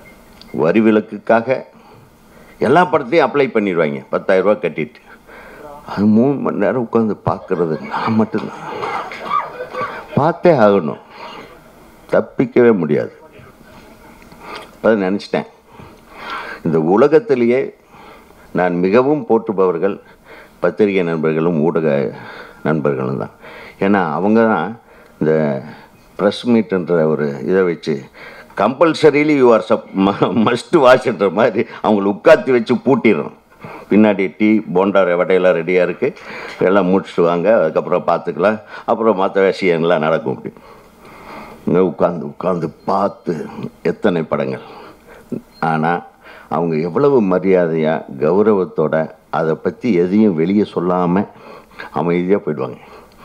வரி விலக்குக்காக எல்லா படத்தையும் அப்ளை பண்ணிடுவாங்க பத்தாயிரரூபா கட்டிட்டு. அது மூணு மணி நேரம் உட்காந்து பார்க்குறது நான் மட்டும்தான் பார்த்தே ஆகணும், தப்பிக்கவே முடியாது. அதை நினச்சிட்டேன், இந்த உலகத்திலேயே நான் மிகவும் போற்றுபவர்கள் பத்திரிகை நண்பர்களும் ஊடக நண்பர்களும் தான். ஏன்னா அவங்க தான் இந்த ப்ரெஸ் மீட்ன்ற ஒரு இதை வச்சு compulsorily you are sub must வாஷ்ன்ற மாதிரி அவங்களை உட்காத்தி வச்சு பூட்டிடுறோம். பின்னாடி டீ போண்டா வடையெல்லாம் ரெடியாக இருக்குது, எல்லாம் முடிச்சுட்டு வாங்க, அதுக்கப்புறம் பார்த்துக்கலாம், அப்புறம் மற்ற விஷயங்கள்லாம் நடக்கும். அப்படி இங்கே உட்காந்து உட்காந்து பார்த்து எத்தனை படங்கள். ஆனால் அவங்க எவ்வளவு மரியாதையாக கௌரவத்தோட அதை பற்றி எதையும் வெளியே சொல்லாமல் அமைதியாக போயிடுவாங்க.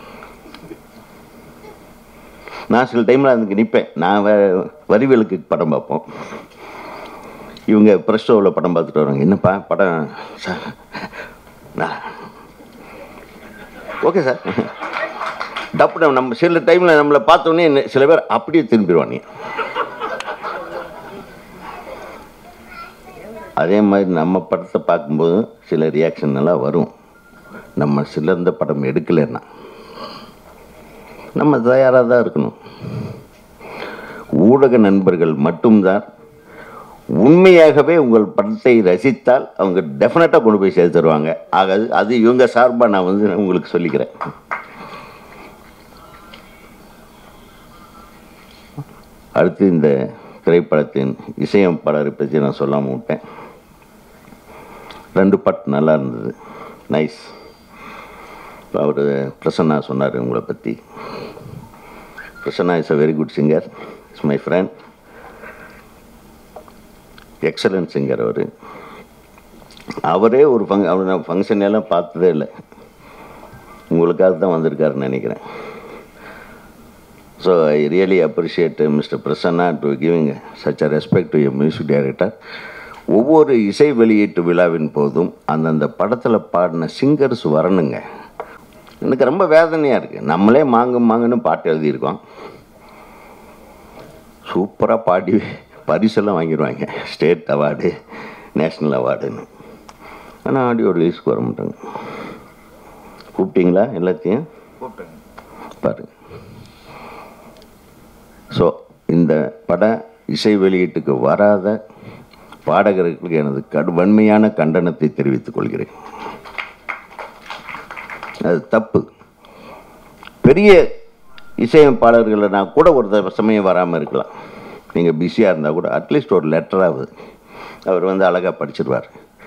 நான் சில டைமில் அதுக்கு நிற்பேன். நான் வரிவிலக்கு படம் பார்ப்போம், இவங்க ப்ரெஸ் ஷோவில் படம் பார்த்துட்டு வருவாங்க. என்னப்பா படம் சார்? Okay sir. டப்பு நம்ம சில டைமில் நம்மளை பார்த்தோன்னே சில பேர் அப்படியே திரும்பிடுவாங்க. அதே மாதிரி நம்ம படத்தை பார்க்கும்போது சில ரியாக்ஷன் எல்லாம் வரும். நம்ம சிலந்த படம் எடுக்கலைன்னா நம்ம தயாராக தான் இருக்கணும். ஊடக நண்பர்கள் மட்டும்தான் உண்மையாகவே உங்கள் படத்தை ரசித்தால் அவங்க டெஃபினட்டாக கொண்டு போய் சேர்த்து தருவாங்க. ஆக அது இவங்க சார்பாக நான் வந்து உங்களுக்கு சொல்லிக்கிறேன். அடுத்து இந்த திரைப்படத்தின் இசையமைப்பாளரை பற்றி நான் சொல்லாமல் விட்டேன். ரெண்டு பாட்டு நல்லா இருந்தது, நைஸ். அவர் பிரசன்னா சொன்னார் உங்களை பற்றி. Prasanna is a very good singer, it's my friend, excellent singer. அவர் அவரே ஒரு ஃபங் அவர் நான் ஃபங்க்ஷன் எல்லாம் பார்த்ததே இல்லை, உங்களுக்காக தான் வந்திருக்காருன்னு நினைக்கிறேன். So I really appreciate Mister Prasanna to giving such a respect to a music director. ஒவ்வொரு இசை வெளியீட்டு விழாவின் போதும் அந்தந்த படத்தில் பாடின சிங்கர்ஸ் வரணுங்க. எனக்கு ரொம்ப வேதனையாக இருக்குது. நம்மளே மாங்கு மாங்குன்னு பாட்டு எழுதியிருக்கோம், சூப்பராக பாடி பரிசெல்லாம் வாங்கிடுவாங்க, ஸ்டேட் அவார்டு, நேஷ்னல் அவார்டுன்னு. ஆனால் ஆடியோ ரிலீஸ்க்கு வர மாட்டாங்க. கூப்பிட்டீங்களா எல்லாத்தையும்? பாருங்க. ஸோ இந்த பட இசை வெளியீட்டுக்கு வராத பாடகர்களுக்கு எனது கடு வன்மையான கண்டனத்தை தெரிவித்துக் கொள்கிறேன். அது தப்பு. பெரிய இசையமைப்பாளர்களை நான் கூட ஒரு சமயம் வராமல் இருக்கலாம், நீங்கள் பிஸியாக இருந்தால் கூட அட்லீஸ்ட் ஒரு லெட்டராகுது அவர் வந்து அழகாக படிச்சிருவார்.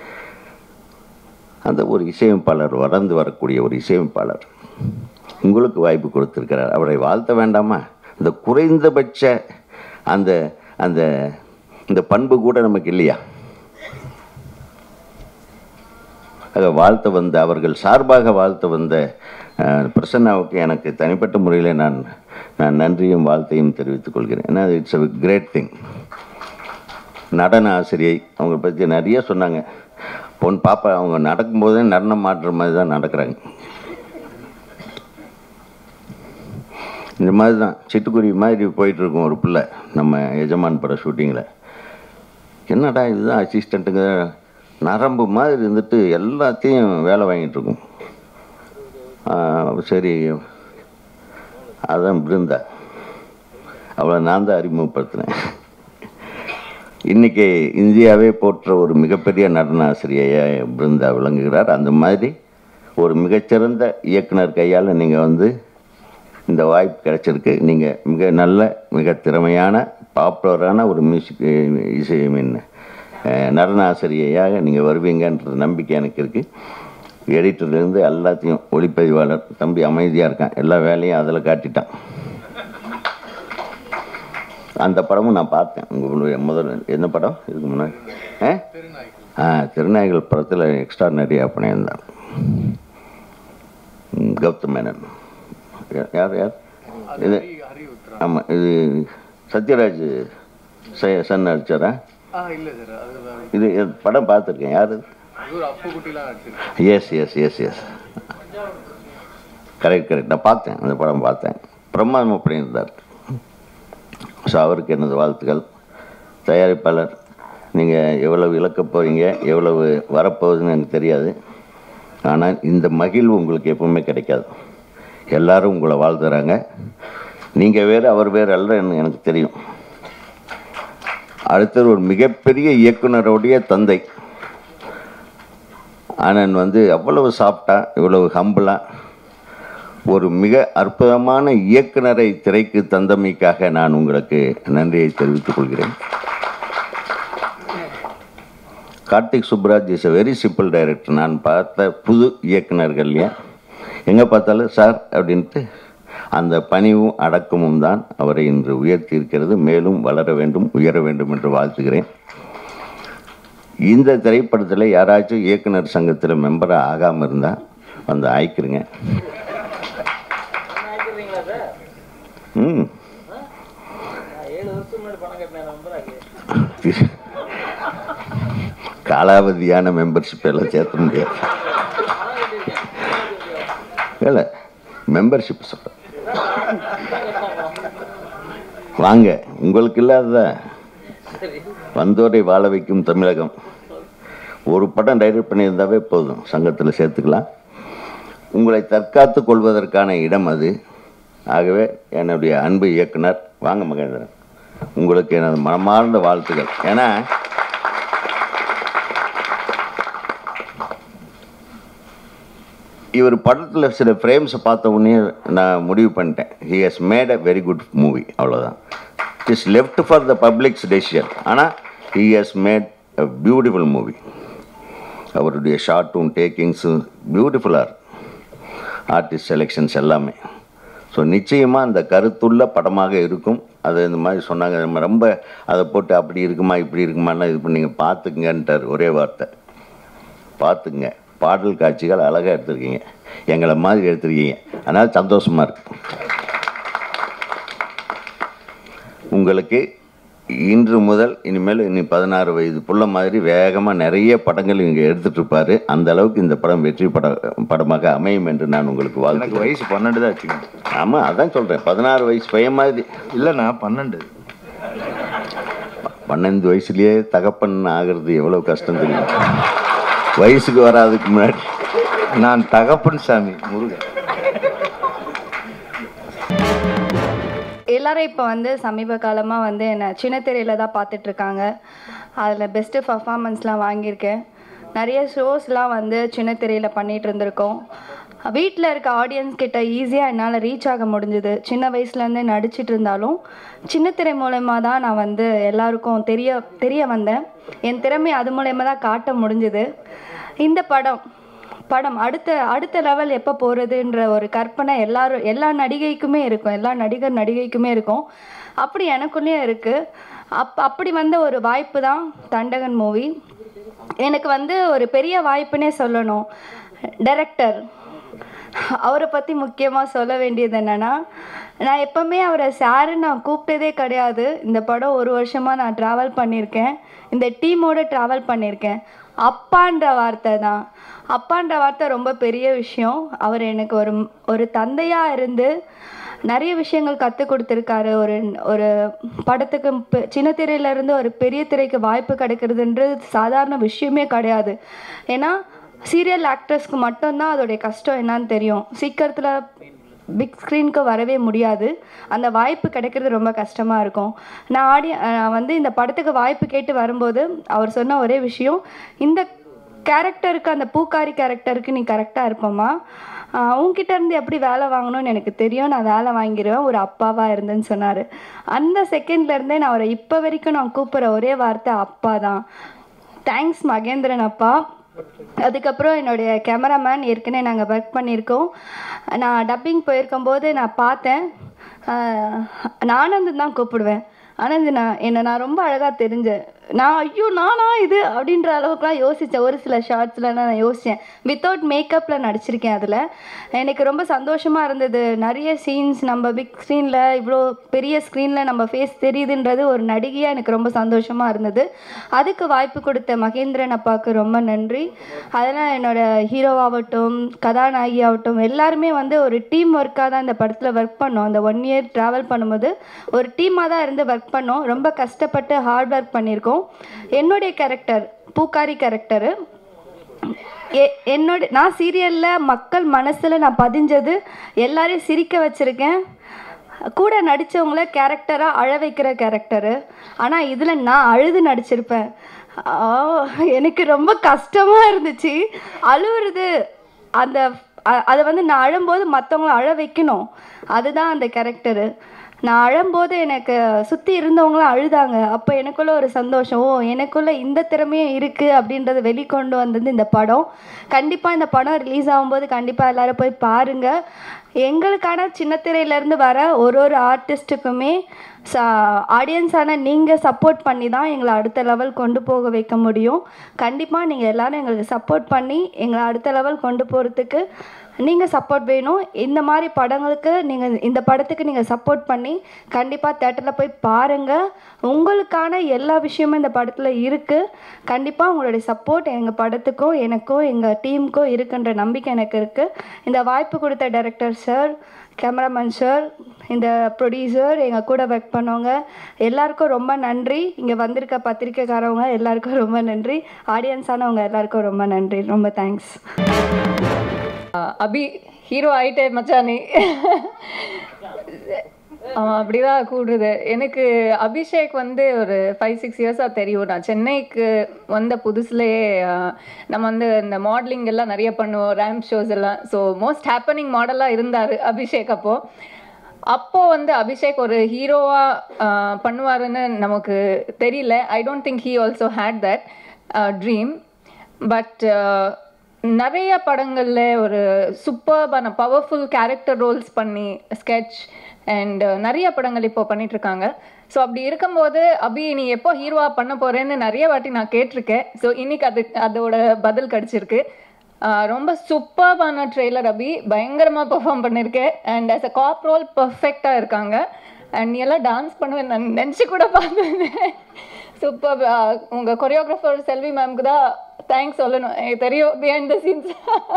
அந்த ஒரு இசையமைப்பாளர் வளர்ந்து வரக்கூடிய ஒரு இசையமைப்பாளர் உங்களுக்கு வாய்ப்பு கொடுத்துருக்கிறார், அவரை வாழ்த்த வேண்டாமா? இந்த குறைந்தபட்ச அந்த அந்த இந்த பண்பு கூட நமக்கு இல்லையா? ஆக வாழ்த்த வந்த அவர்கள் சார்பாக வாழ்த்த வந்த பிரசன்னாவுக்கு எனக்கு தனிப்பட்ட முறையில் நான் நான் நன்றியும் வாழ்த்தையும் தெரிவித்துக் கொள்கிறேன். ஏன்னா இட்ஸ் அ கிரேட் திங். நடன ஆசிரியை அவங்களை பற்றி நிறைய சொன்னாங்க. பொன் பாப்பா அவங்க நடக்கும்போதே நடனம் மாற்றுற மாதிரி தான் நடக்கிறாங்க. இந்த மாதிரி தான் சிட்டுக்குருவி மாதிரி போயிட்டுருக்கும் ஒரு பிள்ளை நம்ம எஜமான் பட ஷூட்டிங்கில். என்னடா இதுதான் அசிஸ்டண்ட்டுங்க, நரம்பு மாதிரி இருந்துட்டு எல்லாத்தையும் வேலை வாங்கிட்டுருக்கும். சரி, அதான் பிருந்தா, அவளை நான் தான் அறிமுகப்படுத்தினேன். இன்றைக்கி இந்தியாவே போற்ற ஒரு மிகப்பெரிய நடன ஆசிரியையாக பிருந்தா விளங்குகிறார். அந்த மாதிரி ஒரு மிகச்சிறந்த இயக்குனர் கையால் நீங்கள் வந்து இந்த வாய்ப்பு கிடைச்சிருக்கு. நீங்கள் மிக நல்ல மிக திறமையான பாப்புலரான ஒரு மியூசிக் இசை மீன் நடன ஆசிரியையாக நீங்கள் வருவீங்கன்ற நம்பிக்கை எனக்கு இருக்குது. எடிட்டர்லேருந்து எல்லாத்தையும், ஒளிப்பதிவாளர் தம்பி அமைதியாக இருக்கான், எல்லா வேலையும் அதில் காட்டிட்டான். அந்த படமும் நான் பார்த்தேன். உங்களுடைய முதல் என்ன படம் இதுக்கு முன்னாடி? ஆ திருநாய்கள் படத்தில் எக்ஸ்ட்ரானரியாக பண்ணியிருந்தான் கௌதம் மேனன். யார் யார் இது? ஆமாம், இது சத்யராஜ் சன் நடிச்சாரா? இது படம் பார்த்துருக்கேன். யார்? Yes yes yes yes correct correct நான் பார்த்தேன், அந்த படம் பார்த்தேன். பிரமாதமாக பண்ணியிருந்தார். ஸோ அவருக்கு எனது வாழ்த்துக்கள். தயாரிப்பாளர் நீங்கள் எவ்வளவு இழக்க போகிறீங்க, எவ்வளவு வரப்போகுதுன்னு எனக்கு தெரியாது. ஆனால் இந்த மகிழ்வு உங்களுக்கு எப்பவுமே கிடைக்காது. எல்லாரும் உங்களை வாழ்த்துறாங்க. நீங்கள் வேறு அவர் வேறு அல்லன்னு எனக்கு தெரியும். அடுத்தது ஒரு மிகப்பெரிய இயக்குனருடைய தந்தை ஆனந்த் வந்து அவ்வளவு சாஃப்டாக, இவ்வளவு ஹம்பிளாக ஒரு மிக அற்புதமான இயக்குனரை திரைக்கு தந்தமைக்காக நான் உங்களுக்கு நன்றியை தெரிவித்துக் கொள்கிறேன். Karthik Subbaraj is a very simple director. நான் பார்த்த புது இயக்குனர்கள்லையே எங்கே பார்த்தாலும் சார் அப்படின்ட்டு அந்த பணிவும் அடக்கமும் தான் அவரை இன்று உயர்த்தி இருக்கிறது. மேலும் வளர வேண்டும், உயர வேண்டும் என்று வாழ்த்துகிறேன். இந்த திரைப்படத்தில் யாராச்சும் இயக்குனர் சங்கத்தில் மெம்பராக ஆகாமல் இருந்தால் வந்து ஆயிக்கிறங்க. ம் காலாவதியான மெம்பர்ஷிப் எல்லாம் சேர்த்த முடியாது. இல்லை, மெம்பர்ஷிப் சொல்கிறேன். வாங்க, உங்களுக்கு இல்லாத வந்தோரை வாழ வைக்கும் தமிழகம். ஒரு படம் டைரக்ட் பண்ணியிருந்தாவே போதும், சங்கத்தில் சேர்த்துக்கலாம். உங்களை தற்காத்து கொள்வதற்கான இடம் அது. ஆகவே என்னுடைய அன்பு இயக்குனர், வாங்க மகேந்திரன், உங்களுக்கு எனது மனமார்ந்த வாழ்த்துக்கள். ஏன்னா இவர் படத்தில் சில ஃப்ரேம்ஸை பார்த்த உடனே நான் முடிவு பண்ணிட்டேன், he has made a very good movie. அவ்வளோதான். Is left for the publics decision. ஆனால் he has made a beautiful movie. அவருடைய ஷார்ட்டும் டேக்கிங்ஸும் பியூட்டிஃபுல்லாக இருக்கு. ஆர்டிஸ்ட் செலெக்ஷன்ஸ் எல்லாமே. ஸோ நிச்சயமாக அந்த கருத்துள்ள படமாக இருக்கும். அது இந்த மாதிரி சொன்னாங்க, நம்ம ரொம்ப அதை போட்டு அப்படி இருக்குமா இப்படி இருக்குமான்னா இது பண்ணி நீங்கள் பார்த்துக்குங்கன்ட்டார். ஒரே வார்த்தை, பார்த்துங்க. பாடல் காட்சிகள் அழகாக எடுத்திருக்கீங்க, எங்களை மாதிரி எடுத்திருக்கீங்க. அதனால் சந்தோஷமாக இருக்கு. உங்களுக்கு இன்று முதல் இனிமேல் இனி பதினாறு வயது புள்ள மாதிரி வேகமாக நிறைய படங்கள் இங்கே எடுத்துகிட்டு இருப்பார். அந்த அளவுக்கு இந்த படம் வெற்றி பட படமாக அமையும் என்று நான் உங்களுக்கு வாழ்த்து. வயசு பன்னெண்டு தான் வச்சுக்கேன். ஆமாம், அதான் சொல்கிறேன். பதினாறு வயசு பையன் மாதிரி இல்லைண்ணா, பன்னெண்டு. பன்னெண்டு வயசுலேயே தகப்பன் ஆகிறது எவ்வளோ கஷ்டம் தெரியும். வயசுக்கு வராதுக்கு முன்னாடி நான் தகப்பன் சாமி முருகன். எல்லாரும் இப்போ வந்து சமீப காலமாக வந்து என்னை சின்ன திரையில் தான் பார்த்துட்ருக்காங்க. அதில் பெஸ்ட்டு பர்ஃபார்மன்ஸ்லாம் வாங்கியிருக்கேன். நிறைய ஷோஸ்லாம் வந்து சின்ன திரையில் பண்ணிகிட்டு இருந்திருக்கோம். வீட்டில் இருக்க ஆடியன்ஸ் கிட்ட ஈஸியாக என்னால் ரீச் ஆக முடிஞ்சுது. சின்ன வயசுலேருந்தே நடிச்சிட்டு இருந்தாலும் சின்ன திரை மூலயமா தான் நான் வந்து எல்லாருக்கும் தெரிய தெரிய வந்தேன். என் திறமை அது மூலயமா தான் காட்ட முடிஞ்சுது. இந்த படம் படம் அடுத்த அடுத்த லெவல் எப்போ போகிறதுன்ற ஒரு கற்பனை எல்லாரும் எல்லா நடிகைக்குமே இருக்கும், எல்லா நடிகர் நடிகைக்குமே இருக்கும். அப்படி எனக்குள்ளேயும் இருக்குது. அப் அப்படி வந்த ஒரு வாய்ப்பு தான் தண்டகன் மூவி. எனக்கு வந்து ஒரு பெரிய வாய்ப்புனே சொல்லணும். டைரக்டர் அவரை பற்றி முக்கியமாக சொல்ல வேண்டியது என்னென்னா, நான் எப்போவுமே அவரை சாருன்னு நான் கூப்பிட்டதே கிடையாது. இந்த படம் ஒரு வருஷமாக நான் ட்ராவல் பண்ணியிருக்கேன், இந்த டீமோடு ட்ராவல் பண்ணியிருக்கேன். அப்பான்ற வார்த்தை தான், அப்பான்ற வார்த்தை ரொம்ப பெரிய விஷயம். அவர் எனக்கு ஒரு ஒரு தந்தையாக இருந்து நிறைய விஷயங்கள் கற்றுக் கொடுத்துருக்காரு. ஒரு ஒரு படத்துக்கு சின்ன திரையிலேருந்து ஒரு பெரிய திரைக்கு வாய்ப்பு கிடைக்கிறதுன்றது சாதாரண விஷயமே கிடையாது. ஏன்னா சீரியல் ஆக்டர்ஸ்க்கு மட்டும்தான் அதோடைய கஷ்டம் என்னன்னு தெரியும். சீக்கிரத்தில் பிக் ஸ்க்ரீனுக்கு வரவே முடியாது. அந்த வாய்ப்பு கிடைக்கிறது ரொம்ப கஷ்டமாக இருக்கும். நான் ஆடி வந்து இந்த படத்துக்கு வாய்ப்பு கேட்டு வரும்போது அவர் சொன்ன ஒரே விஷயம், இந்த கேரக்டருக்கு, அந்த பூக்காரி கேரக்டருக்கு நீ கரெக்டாக இருப்போம்மா, உங்ககிட்ட இருந்து எப்படி வேலை வாங்கணும்னு எனக்கு தெரியும், நான் வேலை வாங்கிடுவேன், ஒரு அப்பாவாக இருந்தேன்னு சொன்னார். அந்த செகண்ட்லேருந்தே நான் அவரை இப்போ வரைக்கும் நான் கூப்பிட்ற ஒரே வார்த்தை அப்பா தான். தேங்க்ஸ் மகேந்திரன் அப்பா. அதுக்கப்புறம் என்னுடைய கேமராமேன், ஏற்கனவே நாங்கள் ஒர்க் பண்ணியிருக்கோம். நான் டப்பிங் போயிருக்கும்போது நான் பார்த்தேன், நான் ஆனந்த் தான் கூப்பிடுவேன். ஆனந்த் நான் என்னை நான் ரொம்ப அழகாக தெரிஞ்சேன். நான் ஐயோ நானா இது அப்படின்ற அளவுக்குலாம் யோசித்தேன். ஒரு சில ஷார்ட்ஸில் நான் யோசித்தேன். வித்தவுட் மேக்கப்பில் நடிச்சிருக்கேன். அதில் எனக்கு ரொம்ப சந்தோஷமாக இருந்தது. நிறைய சீன்ஸ் நம்ம பிக் ஸ்க்ரீனில், இவ்வளோ பெரிய ஸ்க்ரீனில் நம்ம ஃபேஸ் தெரியுதுன்றது ஒரு நடிகையாக எனக்கு ரொம்ப சந்தோஷமாக இருந்தது. அதுக்கு வாய்ப்பு கொடுத்த மகேந்திரன் அப்பாவுக்கு ரொம்ப நன்றி. அதெல்லாம் என்னோடய ஹீரோவாகட்டும், கதாநாயகி ஆகட்டும், எல்லாருமே வந்து ஒரு டீம் ஒர்க்காக தான் இந்த படத்தில் ஒர்க் பண்ணோம். அந்த ஒன் இயர் ட்ராவல் பண்ணும்போது ஒரு டீமாக தான் இருந்து ஒர்க் பண்ணோம். ரொம்ப கஷ்டப்பட்டு ஹார்ட் ஒர்க் பண்ணியிருக்கோம். இருக்கோம். என்னுடைய கேரக்டர் பூக்காரி கேரக்டரு எ என்னோட நான் சீரியலில் மக்கள் மனசில் நான் பதிஞ்சது எல்லாரையும் சிரிக்க வச்சுருக்கேன். கூட நடித்தவங்கள கேரக்டராக அழ வைக்கிற கேரக்டரு. ஆனால் இதில் நான் அழுது நடிச்சிருப்பேன். எனக்கு ரொம்ப கஷ்டமாக இருந்துச்சு. அழுவுறது அந்த அதை வந்து நான் அழும்போது மற்றவங்கள அழ வைக்கணும், அதுதான் அந்த கேரக்டரு. நான் அழும்போது எனக்கு சுற்றி இருந்தவங்களாம் அழுதாங்க. அப்போ எனக்குள்ளே ஒரு சந்தோஷம், ஓ எனக்குள்ளே இந்த திறமையும் இருக்குது அப்படின்றத வெளிக்கொண்டு வந்தது இந்த படம். கண்டிப்பாக இந்த படம் ரிலீஸ் ஆகும்போது கண்டிப்பாக எல்லோரும் போய் பாருங்கள். எங்களுக்கான சின்னத்திரையிலேருந்து வர ஒரு ஒரு ஆர்டிஸ்ட்டுக்குமே ச ஆடியன்ஸான நீங்கள் சப்போர்ட் பண்ணி தான் எங்களை அடுத்த லெவல் கொண்டு போக வைக்க முடியும். கண்டிப்பாக நீங்கள் எல்லோரும் எங்களுக்கு சப்போர்ட் பண்ணி எங்களை அடுத்த லெவல் கொண்டு போகிறதுக்கு நீங்கள் சப்போர்ட் வேணும். இந்த மாதிரி படங்களுக்கு நீங்கள் இந்த படத்துக்கு நீங்கள் சப்போர்ட் பண்ணி கண்டிப்பாக தேட்டரில் போய் பாருங்கள். உங்களுக்கான எல்லா விஷயமும் இந்த படத்தில் இருக்குது. கண்டிப்பாக உங்களுடைய சப்போர்ட் எங்கள் படத்துக்கும் எனக்கும் எங்கள் டீமுக்கும் இருக்குன்ற நம்பிக்கை எனக்கு இருக்குது. இந்த வாய்ப்பு கொடுத்த டைரக்டர் சார், கேமராமேன் சார், இந்த ப்ரொடியூசர், எங்கள் கூட ஒர்க் பண்ணவங்க எல்லாருக்கும் ரொம்ப நன்றி. இங்கே வந்திருக்க பத்திரிக்கைக்காரவங்க எல்லாருக்கும் ரொம்ப நன்றி. ஆடியன்ஸானவங்க எல்லாருக்கும் ரொம்ப நன்றி. ரொம்ப தேங்க்ஸ். அபி ஹீரோ ஆயிட்டே மச்சானே அவன் அப்படிதான் கூடுது. எனக்கு அபிஷேக் வந்து ஒரு ஃபைவ் சிக்ஸ் இயர்ஸாக தெரியும். நான் சென்னைக்கு வந்த புதுசுலேயே நம்ம வந்து இந்த மாடலிங் எல்லாம் நிறைய பண்ணுவோம், ரேம்ப் ஷோஸ் எல்லாம். ஸோ மோஸ்ட் ஹேப்பனிங் மாடலாக இருந்தார் அபிஷேக். அப்போது அப்போது வந்து அபிஷேக் ஒரு ஹீரோவாக பண்ணுவாருன்னு நமக்கு தெரியல. I don't think he also had that dream. But நிறைய படங்களில் ஒரு சூப்பர்பான பவர்ஃபுல் கேரக்டர் ரோல்ஸ் பண்ணி ஸ்கெட்ச் அண்ட் நிறைய படங்கள் இப்போ பண்ணிகிட்ருக்காங்க. ஸோ அப்படி இருக்கும்போது அபி நீ எப்போ ஹீரோவாக பண்ண போகிறேன்னு நிறைய வாட்டி நான் கேட்டிருக்கேன். ஸோ இன்றைக்கி அது அதோட பதில் கிடச்சிருக்கு. ரொம்ப சூப்பர்பான ட்ரெய்லர் அபி, பயங்கரமாக பெர்ஃபார்ம் பண்ணியிருக்கேன். And as a cop role பர்ஃபெக்டாக இருக்காங்க. அண்ட் நீ எல்லாம் டான்ஸ் பண்ணுவேன் நான் நினச்சி கூட பார்த்துருந்தேன். சூப்பர். உங்கள் கொரியோகிராஃபர் செல்வி மேம்க்கு தான் தேங்க்ஸ் சொல்லணும், எனக்கு தெரியும் behind the scenes.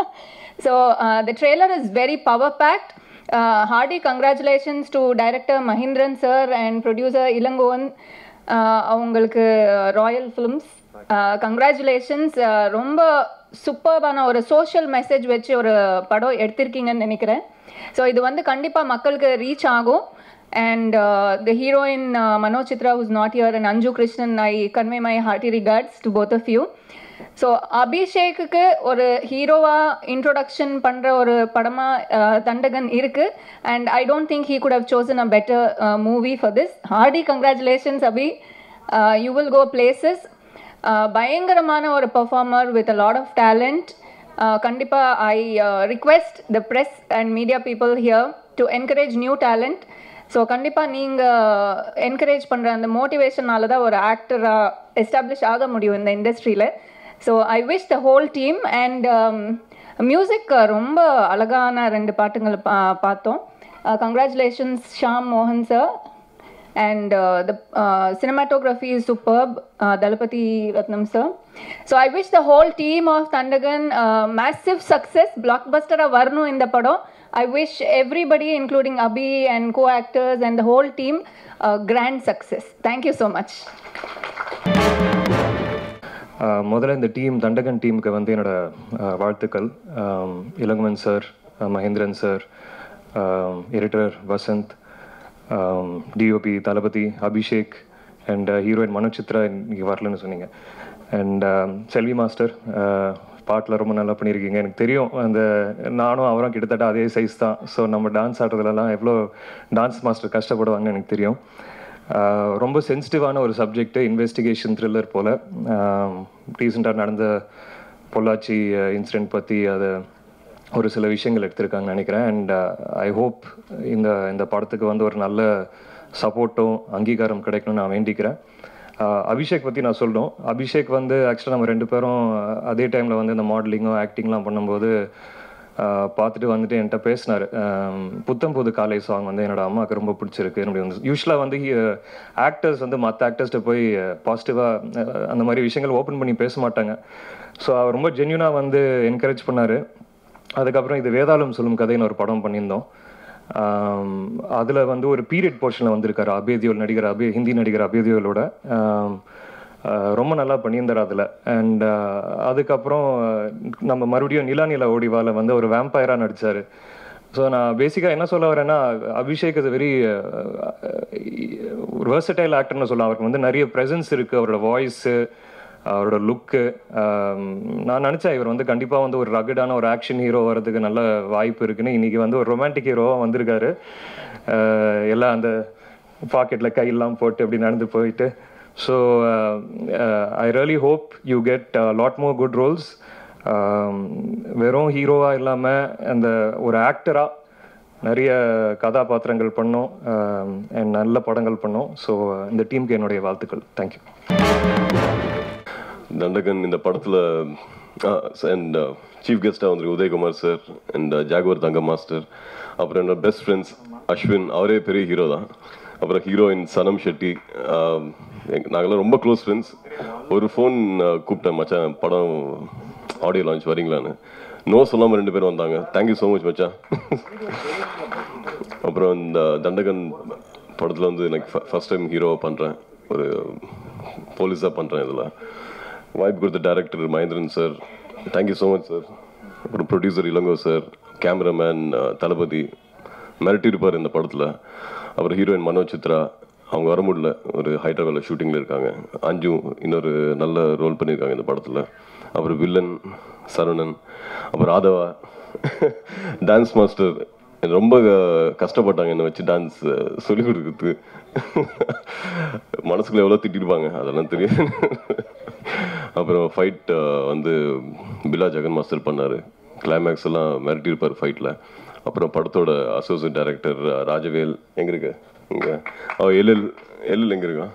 So the trailer is very power packed. Hearty congratulations to director Mahendran sir and producer Ilangovan, அவங்களுக்கு ராயல் ஃபிலிம்ஸ் கங்க்ராச்சுலேஷன்ஸ். ரொம்ப சூப்பர்பான ஒரு சோஷியல் மெசேஜ் வச்சு ஒரு படம் எடுத்திருக்கீங்கன்னு நினைக்கிறேன். ஸோ இது வந்து கண்டிப்பாக மக்களுக்கு ரீச் ஆகும். And uh, the heroine uh, Manoj Chitra, who's not here, and Anju Krishnan, I convey my hearty regards to both of you. So அபிஷேக்கு ஒரு ஹீரோவாக இன்ட்ரோடக்ஷன் பண்ணுற ஒரு படமாக தண்டகன் இருக்குது. And I don't think he could have chosen a better movie for this. Hearty congratulations Abhi, you will go places. பயங்கரமான ஒரு performer with a lot of talent. கண்டிப்பாக I request the press and media people here to encourage new talent. So கண்டிப்பாக நீங்கள் என்கரேஜ் பண்ணுற அந்த மோட்டிவேஷனால தான் ஒரு ஆக்டராக எஸ்டாப்ளிஷ் ஆக முடியும் இந்த இண்டஸ்ட்ரியில். So I wish the whole team. And music ரொம்ப அழகான ரெண்டு பாட்டுங்கள் பா பார்த்தோம். கங்க்ராச்சுலேஷன்ஸ் ஷாம் மோகன் sir. And uh, the uh, cinematography is superb, uh, Dalapati Ratnam sir. So I wish the whole team of Thandagan uh, massive success, blockbuster varnu in the padam. I wish everybody, including Abhi and co-actors and the whole team, uh, grand success. Thank you so much. முதல்ல இந்த டீம் தண்டகன் டீமுக்கு வந்து என்னோட வாழ்த்துக்கள். Ilangovan sir, Mahendran sir, editor Vasanth, DOP Thalapathy, Abhishek and heroine Manoj Chitra இன்றைக்கி வரலன்னு சொன்னீங்க. அண்ட் செல்வி மாஸ்டர், பாட்டில் ரொம்ப நல்லா பண்ணியிருக்கீங்க. எனக்கு தெரியும், அந்த நானும் அவரும் கிட்டத்தட்ட அதே சைஸ் தான். ஸோ நம்ம டான்ஸ் ஆடுறதுலலாம் எவ்வளோ டான்ஸ் மாஸ்டர் கஷ்டப்படுவாங்கன்னு எனக்கு தெரியும். ரொம்ப சென்சிட்டிவான ஒரு சப்ஜெக்டு, இன்வெஸ்டிகேஷன் த்ரில்லர் போல். ரீசெண்டாக நடந்த பொள்ளாச்சி இன்சிடெண்ட் பற்றி அதை ஒரு சில விஷயங்கள் எடுத்திருக்காங்கன்னு நினைக்கிறேன். அண்ட் ஐ ஹோப் இந்த இந்த படத்துக்கு வந்து ஒரு நல்ல சப்போர்ட்டும் அங்கீகாரம் கிடைக்கணும்னு நான் வேண்டிக்கிறேன். அபிஷேக் பற்றி நான் சொல்லணும். அபிஷேக் வந்து ஆக்சுவலாக நம்ம ரெண்டு பேரும் அதே டைமில் வந்து இந்த மாடலிங்கும் ஆக்டிங்லாம் பண்ணும்போது பார்த்துட்டு வந்துட்டு என்கிட்ட பேசினார். புத்தம் புது காலை சாங் வந்து என்னோட அம்மாவுக்கு ரொம்ப பிடிச்சிருக்கு. அப்படி வந்து யூஸ்வலாக வந்து ஆக்டர்ஸ் வந்து மற்ற ஆக்டர்ஸ்கிட்ட போய் பாசிட்டிவாக அந்த மாதிரி விஷயங்கள் ஓப்பன் பண்ணி பேச மாட்டாங்க. ஸோ அவர் ரொம்ப ஜென்யூனாக வந்து என்கரேஜ் பண்ணார். அதுக்கப்புறம் இது வேதாளம் சொல்லும் கதைன்னு ஒரு படம் பண்ணியிருந்தோம். அதில் வந்து ஒரு பீரியட் போர்ஷனில் வந்திருக்காரு அபேதியோல் நடிகர், அபே ஹிந்தி நடிகர் அபேதியோலோட. ரொம்ப நல்லா பண்ணியிருந்தார் அதில். அண்ட் அதுக்கப்புறம் நம்ம மறுபடியும் நிலா நிலா ஓடிவால வந்து ஒரு வேம்பயராக நடித்தார். ஸோ நான் பேசிக்காக என்ன சொல்ல வரேன்னா, அபிஷேக் இஸ் வெரி ஒரு வெர்சடைல் ஆக்டர்னு சொல்லலாம். அவருக்கு வந்து நிறைய ப்ரெசன்ஸ் இருக்குது, அவரோட வாய்ஸு, அவரோட லுக்கு. நான் நினச்சேன் இவர் வந்து கண்டிப்பாக வந்து ஒரு ரகடான ஒரு ஆக்ஷன் ஹீரோ வரதுக்கு நல்ல வாய்ப்பு இருக்குன்னு. இன்றைக்கி வந்து ஒரு ரொமான்டிக் ஹீரோவாக வந்திருக்காரு. எல்லாம் அந்த பாக்கெட்டில் கையெல்லாம் போட்டு அப்படி நடந்து போயிட்டு. So I really hope you get lot more good roles. வெறும் ஹீரோவாக இல்லாமல் அந்த ஒரு ஆக்டராக நிறைய கதாபாத்திரங்கள் பண்ணோம் அண்ட் நல்ல படங்கள் பண்ணோம். ஸோ இந்த டீமுக்கு என்னுடைய வாழ்த்துக்கள். தேங்க்யூ. தண்டகன் இந்த படத்தில் அண்ட் சீஃப் கெஸ்ட்டாக வந்துருக்கு Udhayakumar sir and Jaguar Thanga master. அப்புறம் என்னோட பெஸ்ட் ஃப்ரெண்ட்ஸ் அஸ்வின், அவரே பெரிய ஹீரோ தான். அப்புறம் ஹீரோயின் சனம் ஷெட்டி, நாங்களாம் ரொம்ப க்ளோஸ் ஃப்ரெண்ட்ஸ். ஒரு ஃபோன் கூப்பிட்டேன், மச்சான் படம் ஆடியோ லான்ச் வரீங்களான்னு. நோ சொல்லாமல் ரெண்டு பேரும் வந்தாங்க. தேங்க்யூ ஸோ மச் மச்சான். அப்புறம் இந்த தண்டகன் படத்தில் வந்து எனக்கு ஃபஸ்ட் டைம் ஹீரோவாக பண்ணுறேன், ஒரு போலீஸாக பண்ணுறேன். இதில் வாய்ப்பு கொடுத்த director Mahendran sir, thank you so much sir. அப்புறம் producer Ilango sir, cameraman Thalapathy மிரட்டியிருப்பார் இந்த படத்தில். அப்புறம் ஹீரோயின் மனோஜ் சித்ரா, அவங்க வர முடியல, ஒரு ஹைதராபாத்தில் ஷூட்டிங்கில் இருக்காங்க. அஞ்சு இன்னொரு நல்ல ரோல் பண்ணியிருக்காங்க இந்த படத்தில். அப்புறம் வில்லன் சரவணன், அப்புறம் ராதவா டான்ஸ் மாஸ்டர், ரொம்ப கஷ்டப்பட்டாங்க என்னை வச்சு டான்ஸ் சொல்லிக் கொடுக்குறதுக்கு. மனசுக்குள்ள எவ்வளோ திட்டிருப்பாங்க அதெல்லாம் தெரியும். அப்புறம் ஃபைட் வந்து பிலா ஜெகன் மாஸ்டர் பண்ணார். கிளைமேக்ஸ் எல்லாம் மிரட்டியிருப்பார் ஃபைட்டில். அப்புறம் படத்தோட அசோசியேட் டைரக்டர் ராஜவேல் எங்கே இருக்கு? இங்கே அவ எல்எல் எல்எல் எங்கே இருக்கான்?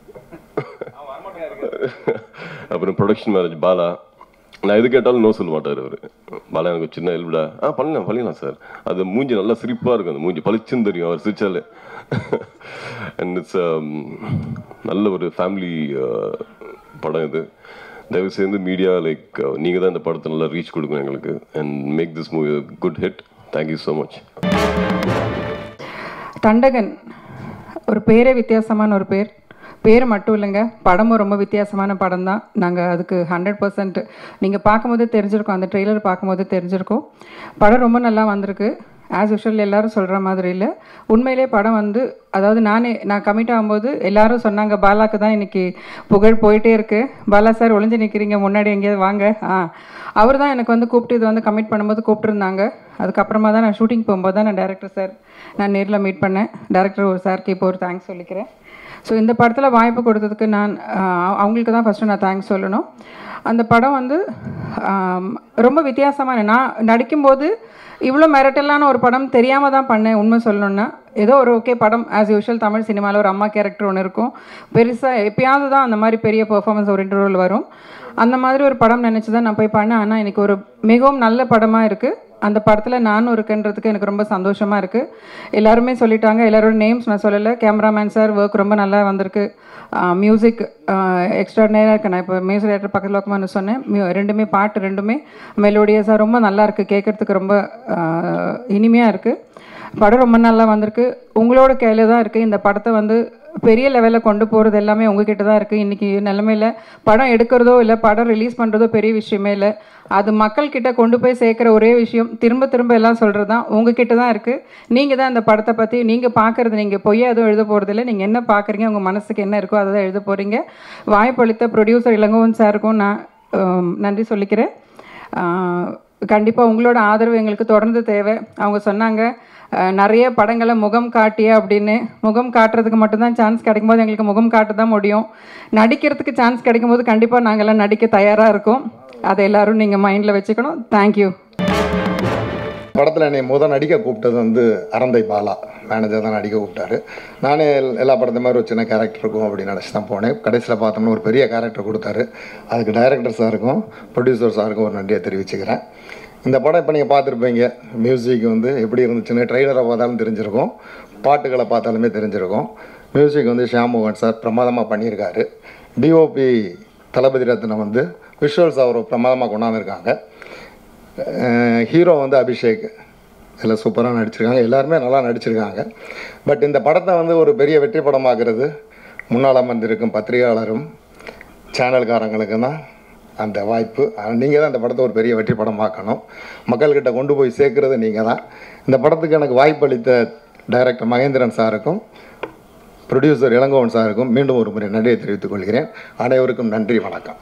அப்புறம் ப்ரொடக்ஷன் மேனேஜர் பாலா, நான் எது கேட்டாலும் நோ சொல்ல மாட்டார் அவர். பாலா எனக்கு ஒரு சின்ன ஹெல்ப்டா, ஆ பண்ணலாம் பண்ணிடலாம் சார். அது மூஞ்சி நல்லா சிரிப்பாக இருக்கும், அந்த மூஞ்சி பளிச்சுன்னு தெரியும் அவர் சிரிச்சாலே. அண்ட் இட்ஸ் நல்ல ஒரு ஃபேமிலி படம் இது. தயவு செய்து மீடியா லைக் நீங்கள் தான் இந்த படத்தை நல்லா ரீச் கொடுக்கணும் எங்களுக்கு and make this movie good hit. Thank you so much. Thandakan ஒரு பேரே வித்தியாசமான ஒரு பேர். பேர் மட்டும் இல்லைங்க, படமும் ரொம்ப வித்தியாசமான படம் தான். நாங்கள் அதுக்கு ஹண்ட்ரட் பர்சன்ட் நீங்கள் பார்க்கும்போது தெரிஞ்சிருக்கோம், அந்த ட்ரெய்லர் பார்க்கும்போது தெரிஞ்சிருக்கோம். படம் ரொம்ப நல்லா வந்திருக்கு. ஆஸ் யூஷுவல் எல்லோரும் சொல்கிற மாதிரி இல்லை, உண்மையிலே படம் வந்து, அதாவது நானே நான் கமிட் ஆகும்போது எல்லாரும் சொன்னாங்க பாலாக்கு தான் இன்றைக்கி புகழ் போயிட்டே இருக்குது, பாலா சார் ஒளிஞ்சு நிற்கிறீங்க முன்னாடி எங்கேயாவது வாங்க. ஆ அவர் தான் எனக்கு வந்து கூப்பிட்டு இது வந்து கமிட் பண்ணும்போது கூப்பிட்டுருந்தாங்க. அதுக்கப்புறமா தான் நான் ஷூட்டிங் போகும்போது தான் நான் டேரக்டர் சார் நான் நேரில் மீட் பண்ணேன். டேரக்டர் ஒரு சாருக்கு இப்போ ஒரு தேங்க்ஸ் சொல்லிக்கிறேன். ஸோ இந்த படத்தில் வாய்ப்பு கொடுத்ததுக்கு நான் அவங்களுக்கு தான் ஃபஸ்ட்டு நான் தேங்க்ஸ் சொல்லணும். அந்த படம் வந்து ரொம்ப வித்தியாசமான, நான் நடிக்கும்போது இவ்வளோ மிரட்டலான ஒரு படம் தெரியாமல் தான் பண்ணேன். உண்மை சொல்லணுன்னா ஏதோ ஒரு ஓகே படம் ஆஸ் யூஷுவல் தமிழ் சினிமாவில் ஒரு அம்மா கேரக்டர் ஒன்று இருக்கும், பெருசாக எப்பயாவது தான் அந்த மாதிரி பெரிய பெர்ஃபார்மன்ஸ் ஒரு ரெண்டு ரோல் வரும். அந்த மாதிரி ஒரு படம் நினச்சி தான் நான் போய் பண்ணேன். ஆனால் இன்றைக்கி ஒரு மிகவும் நல்ல படமாக இருக்குது. அந்த படத்தில் நானும் இருக்குன்றதுக்கு எனக்கு ரொம்ப சந்தோஷமாக இருக்குது. எல்லாருமே சொல்லிட்டாங்க, எல்லாரோட நேம்ஸ் நான் சொல்லலை. கேமராமேன் சார் ஒர்க் ரொம்ப நல்லா வந்திருக்கு. மியூசிக் எக்ஸ்ட்ராடினரியாக இருக்குது. நான் இப்போ மியூசிக் டேரக்டர் பக்கத்தில் உட்காந்து சொன்னேன், மியூ ரெண்டுமே பாட்டு ரெண்டுமே மெலோடியஸாக ரொம்ப நல்லா இருக்குது, கேட்குறதுக்கு ரொம்ப இனிமையாக இருக்குது. படம் ரொம்ப நல்லா வந்திருக்கு. உங்களோட கையில் தான் இருக்குது. இந்த படத்தை வந்து பெரிய லெவலில் கொண்டு போகிறது எல்லாமே உங்ககிட்ட தான் இருக்குது. இன்றைக்கி நிலமையில் படம் எடுக்கிறதோ இல்லை படம் ரிலீஸ் பண்ணுறதோ பெரிய விஷயமே இல்லை. அது மக்கள்கிட்ட கொண்டு போய் சேர்க்குற ஒரே விஷயம், திரும்ப திரும்ப எல்லாம் சொல்கிறது தான் உங்ககிட்ட தான் இருக்குது. நீங்கள் தான் இந்த படத்தை பற்றி நீங்கள் பார்க்குறது, நீங்கள் பொய்யா எதுவும் எழுத போகிறதில்ல. நீங்கள் என்ன பார்க்குறீங்க, உங்கள் மனசுக்கு என்ன இருக்கோ அதை தான் எழுத போகிறீங்க. வாய்ப்பளித்த ப்ரொடியூசர் இளங்கோவன் சாருக்கும் நான் நன்றி சொல்லிக்கிறேன். கண்டிப்பாக உங்களோட ஆதரவு எங்களுக்கு தொடர்ந்து தேவை. அவங்க சொன்னாங்க நிறைய படங்களை முகம் காட்டிய அப்படின்னு. முகம் காட்டுறதுக்கு மட்டும்தான் சான்ஸ் கிடைக்கும்போது எங்களுக்கு முகம் காட்ட தான் முடியும். நடிக்கிறதுக்கு சான்ஸ் கிடைக்கும்போது கண்டிப்பாக நாங்கள்லாம் நடிக்க தயாராக இருக்கோம். அதை எல்லோரும் நீங்கள் மைண்டில் வச்சுக்கணும். தேங்க்யூ. படத்தில் என்னை முதல் நடிக்க கூப்பிட்டது வந்து அரந்தை பாலா மேனேஜர் தான் நடிக்க கூப்பிட்டாரு. நானே எல்லா படத்தை மாதிரி ஒரு சின்ன கேரக்டர் இருக்கும் அப்படின்னு நினச்சி தான் போனேன். கடைசியில் பார்த்தோம்னா ஒரு பெரிய கேரக்டர் கொடுத்தாரு. அதுக்கு டைரக்டர் சாருக்கும் ப்ரொடியூசர் சாருக்கும் ஒரு நன்றியை தெரிவிச்சுக்கிறேன். இந்த படம் இப்போ நீங்கள் பார்த்துருப்பீங்க, மியூசிக் வந்து எப்படி இருந்துச்சுன்னு ட்ரெய்லரை பார்த்தாலும் தெரிஞ்சிருக்கும், பாட்டுகளை பார்த்தாலுமே தெரிஞ்சிருக்கும். மியூசிக் வந்து ஷியாம் மோகன் சார் பிரமாதமாக பண்ணியிருக்காரு. டிஓபி தளபதி ரத்னம் வந்து விஷுவல்ஸ் அவர் பிரமாதமாக கொண்டாந்துருக்காங்க. ஹீரோ வந்து அபிஷேக் எல்லாம் சூப்பராக நடிச்சிருக்காங்க. எல்லாருமே நல்லா நடிச்சிருக்காங்க. பட் இந்த படத்தை வந்து ஒரு பெரிய வெற்றி படமாக்குறது முன்னால் அமர்ந்திருக்கும் பத்திரிகையாளரும் சேனல்காரங்களுக்கு தான் அந்த வாய்ப்பு. நீங்கள் தான் இந்த படத்தை ஒரு பெரிய வெற்றி படம் பார்க்கணும், மக்கள்கிட்ட கொண்டு போய் சேர்க்குறது நீங்கள் தான். இந்த படத்துக்கு எனக்கு வாய்ப்பு அளித்த டைரக்டர் மகேந்திரன் சாருக்கும் ப்ரொடியூசர் இளங்கோவன் சாருக்கும் மீண்டும் ஒரு முறை நன்றியை தெரிவித்துக் கொள்கிறேன். அனைவருக்கும் நன்றி, வணக்கம்.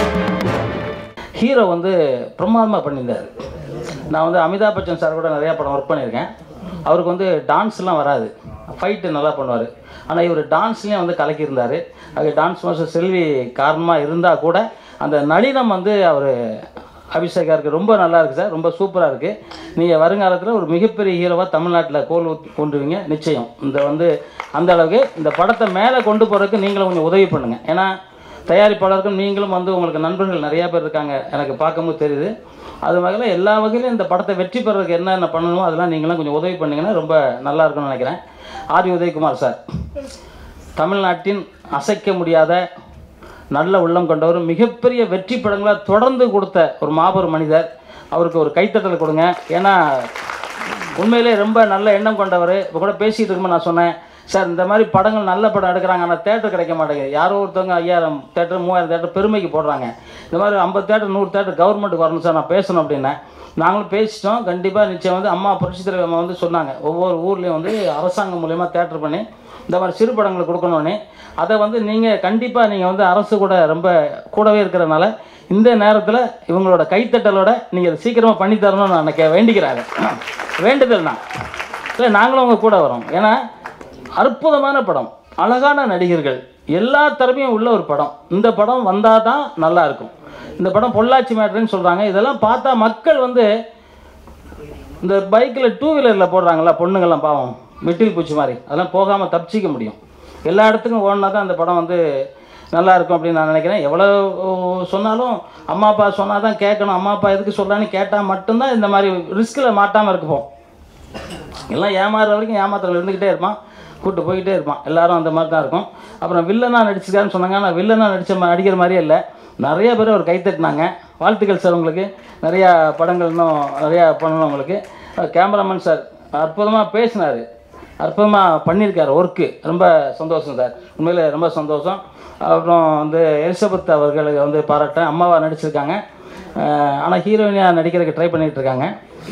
ஹீரோ வந்து பிரமாதமாக பண்ணியிருந்தார். நான் வந்து அமிதாப் பச்சன் சார் கூட நிறையா படம் ஒர்க் பண்ணியிருக்கேன். அவருக்கு வந்து டான்ஸ்லாம் வராது, ஃபைட்டு நல்லா பண்ணுவார். ஆனால் இவர் டான்ஸ்லேயும் வந்து கலக்கியிருந்தார். அது டான்ஸ் மாஸ்டர் செல்வி காரணமாக இருந்தால் கூட அந்த நளினம் வந்து அவர் அபிஷேகா இருக்குது, ரொம்ப நல்லா இருக்குது சார், ரொம்ப சூப்பராக இருக்குது. நீங்கள் வருங்காலத்தில் ஒரு மிகப்பெரிய ஹீரோவாக தமிழ்நாட்டில் கோல் கொண்டுவீங்க நிச்சயம். இந்த வந்து அந்த அளவுக்கு இந்த படத்தை மேலே கொண்டு போகிறதுக்கு நீங்களும் கொஞ்சம் உதவி பண்ணுங்கள். ஏன்னா தயாரிப்பாளருக்கும் நீங்களும் வந்து உங்களுக்கு நண்பர்கள் நிறையா பேர் இருக்காங்க, எனக்கு பார்க்கும்போது தெரியுது. அது வகையில் எல்லா வகையிலும் இந்த படத்தை வெற்றி பெறதுக்கு என்னென்ன பண்ணணுமோ அதெல்லாம் நீங்களும் கொஞ்சம் உதவி பண்ணிங்கன்னா ரொம்ப நல்லா இருக்கும்னு நினைக்கிறேன். ஆர் உதயகுமார் சார் தமிழ்நாட்டின் அசைக்க முடியாத நல்ல உள்ளம் கொண்டவர், மிகப்பெரிய வெற்றி படங்களை தொடர்ந்து கொடுத்த ஒரு மாபெரும் மனிதர். அவருக்கு ஒரு கைத்தட்டல் கொடுங்க. ஏன்னா உண்மையிலே ரொம்ப நல்ல எண்ணம் கொண்டவர். இப்போ கூட பேசிகிட்டு இருக்கும்போது நான் சொன்னேன், சார் இந்த மாதிரி படங்கள் நல்ல படம் எடுக்கிறாங்க, ஆனால் தேட்டர் கிடைக்க மாட்டேங்குது. யாரோ ஒருத்தவங்க ஐயாயிரம் தேட்டர் மூவாயிரம் தேட்டர் பெருமைக்கு போடுறாங்க. இந்த மாதிரி ஐம்பது தேட்டர் நூறு தேட்டர் கவர்மெண்ட்டுக்கு வரணும் சார், நான் பேசணும் அப்படின்னேன். நாங்களும் பேசிட்டோம், கண்டிப்பாக நிச்சயம் வந்து அம்மா புரட்சி தலைவர் அம்மா வந்து சொன்னாங்க, ஒவ்வொரு ஊர்லேயும் வந்து அரசாங்கம் மூலயமா தேட்டர் பண்ணி இந்த மாதிரி சிறு படங்களை கொடுக்கணுன்னு. அதை வந்து நீங்கள் கண்டிப்பாக நீங்கள் வந்து அரசு கூட ரொம்ப கூடவே இருக்கிறதுனால இந்த நேரத்தில் இவங்களோட கைத்தட்டலோட நீங்கள் அதை சீக்கிரமாக பண்ணித்தரணும்னு நான் எனக்கு வேண்டிக்கிறாங்க. வேண்டுதல் தான் இல்லை, நாங்களும் அவங்க கூட வரோம். ஏன்னா அற்புதமான படம், அழகான நடிகர்கள், எல்லா திறமையும் உள்ள ஒரு படம். இந்த படம் வந்தால் தான் நல்லாயிருக்கும். இந்த படம் பொள்ளாச்சி மேட்டர்னு சொல்கிறாங்க. இதெல்லாம் பார்த்தா மக்கள் வந்து இந்த பைக்கில் டூ வீலரில் போடுறாங்களா பொண்ணுங்கள்லாம் பாவம் மெட்டில் பூச்சி மாதிரி, அதெல்லாம் போகாமல் தப்பிச்சிக்க முடியும். எல்லா இடத்துக்கும் ஓடினா தான் அந்த படம் வந்து நல்லாயிருக்கும் அப்படின்னு நான் நினைக்கிறேன். எவ்வளோ சொன்னாலும் அம்மா அப்பா சொன்னால் தான் கேட்கணும், அம்மா அப்பா எதுக்கு சொல்கிறான்னு கேட்டால் மட்டும்தான் இந்த மாதிரி ரிஸ்கில் மாட்டாமல் இருப்போம். எல்லாம் ஏமாறுற வரைக்கும் ஏமாத்திரம் இருந்துக்கிட்டே இருப்பான், கூப்பிட்டு போய்கிட்டே இருப்பான். எல்லாரும் அந்த மாதிரி தான் இருக்கும். அப்புறம் வில்லனாக நடிச்சிருக்காருன்னு சொன்னாங்க, ஆனால் வில்லனாக நடித்த நடிக்கிற மாதிரியே இல்லை. நிறைய பேர் அவர் கைத்தட்டினாங்க. வாழ்த்துக்கள் சார், உங்களுக்கு நிறையா படங்கள் இன்னும் நிறையா பண்ணணும். உங்களுக்கு கேமராமேன் சார் அற்புதமாக பேசினார், அற்புதமாக பண்ணியிருக்காரு ஒர்க்கு, ரொம்ப சந்தோஷம் சார், உண்மையில் ரொம்ப சந்தோஷம். அப்புறம் வந்து எலிசபெத் அவர்களுக்கு வந்து பாராட்டேன், அம்மாவாக நடிச்சிருக்காங்க. ஆனால் ஹீரோயினாக நடிக்கிறதுக்கு ட்ரை பண்ணிகிட்டு இருக்காங்க.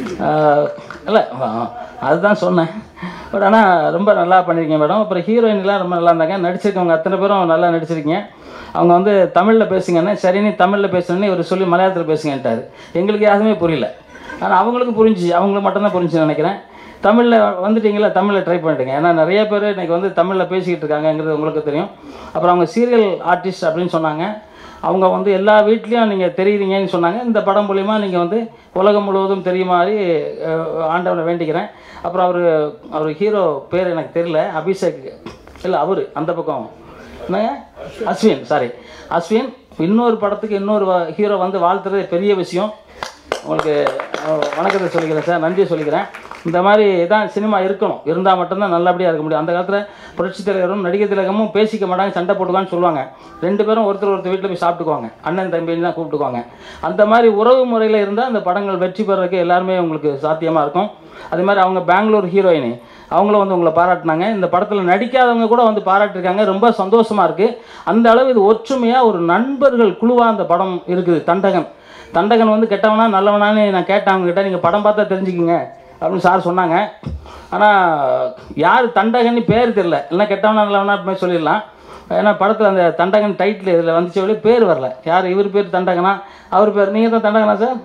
இல்லை அதுதான் சொன்னேன். பட் ஆனால் ரொம்ப நல்லா பண்ணியிருக்கீங்க மேடம். அப்புறம் ஹீரோயின்லாம் ரொம்ப நல்லா இருந்தாங்க. நடிச்சிருக்கவங்க அத்தனை பேரும் நல்லா நடிச்சிருக்கீங்க. அவங்க வந்து தமிழில் பேசுங்கன்னு, சரி நீ தமிழில் பேசுனேன்னு இவர் சொல்லி மலையாளத்தில் பேசுங்கன்ட்டார். எங்களுக்கு யாருமே புரியல, ஆனால் அவங்களுக்கு புரிஞ்சு, அவங்களுக்கு மட்டும்தான் புரிஞ்சுன்னு நினைக்கிறேன். தமிழில் வந்துட்டிங்களா, தமிழில் ட்ரை பண்ணிட்டுங்க. ஏன்னா நிறைய பேர் இன்றைக்கி வந்து தமிழில் பேசிக்கிட்டு இருக்காங்கங்கிறது உங்களுக்கு தெரியும். அப்புறம் அவங்க சீரியல் ஆர்டிஸ்ட் அப்படின்னு சொன்னாங்க. அவங்க வந்து எல்லா வீட்லேயும் நீங்கள் தெரியுறீங்கன்னு சொன்னாங்க. இந்த படம் மூலிமா நீங்கள் வந்து உலகம் முழுவதும் தெரியும் மாதிரி ஆண்டவனை வேண்டிக்கிறேன். அப்புறம் அவர் அவர் ஹீரோ பேர் எனக்கு தெரியல, அபிஷேக் இல்லை அவர் அந்த பக்கம் என்னங்க அஸ்வின், சாரி அஸ்வின். இன்னொரு படத்துக்கு இன்னொரு ஹீரோ வந்து வாழ்த்துறது பெரிய விஷயம். உங்களுக்கு வணக்கத்தை சொல்லிக்கிறேன் சார், நன்றியை சொல்லிக்கிறேன். இந்த மாதிரி தான் சினிமா இருக்கணும், இருந்தால் மட்டும்தான் நல்லபடியாக இருக்க முடியும். அந்த காலத்தில் புரட்சி தலைவரும் நடிகர் திலகமும் பேசிக்க மாட்டாங்க, சண்டை போட்டுக்கான்னு சொல்லுவாங்க. ரெண்டு பேரும் ஒருத்தர் ஒருத்தர் வீட்டில் போய் சாப்பிட்டுக்குவாங்க, அண்ணன் தம்பின்னு தான் கூப்பிட்டுக்குவாங்க. அந்த மாதிரி உறவு முறையில் இருந்தால் அந்த படங்கள் வெற்றி பெறதுக்கு எல்லாருமே உங்களுக்கு சாத்தியமாக இருக்கும். அதே மாதிரி அவங்க பெங்களூர் ஹீரோயினி அவங்களும் வந்து உங்களை பாராட்டினாங்க. இந்த படத்தில் நடிக்காதவங்க கூட வந்து பாராட்டிருக்காங்க, ரொம்ப சந்தோஷமாக இருக்குது. அந்த அளவு இது ஒற்றுமையாக ஒரு நண்பர்கள் குழுவாக அந்த படம் இருக்குது. தண்டகன் தண்டகன் வந்து கெட்டவனா நல்லவனான்னு நான் கேட்டேன் அவங்ககிட்ட, நீங்கள் படம் பார்த்தா தெரிஞ்சுக்கிங்க அப்படின்னு சார் சொன்னாங்க. ஆனால் யார் தண்டகன்னு பேர் தெரியல, இல்லைனா கெட்டவனா நல்லவனா அப்படின்னு சொல்லிடலாம். ஏன்னா படத்தில் அந்த தண்டகன் டைட்டில் இதில் வந்துச்சு வழி பேர் வரல. யார் இவர் பேர் தண்டகனா, அவர் பேர் நீங்கள் தான் தண்டகனா சார்?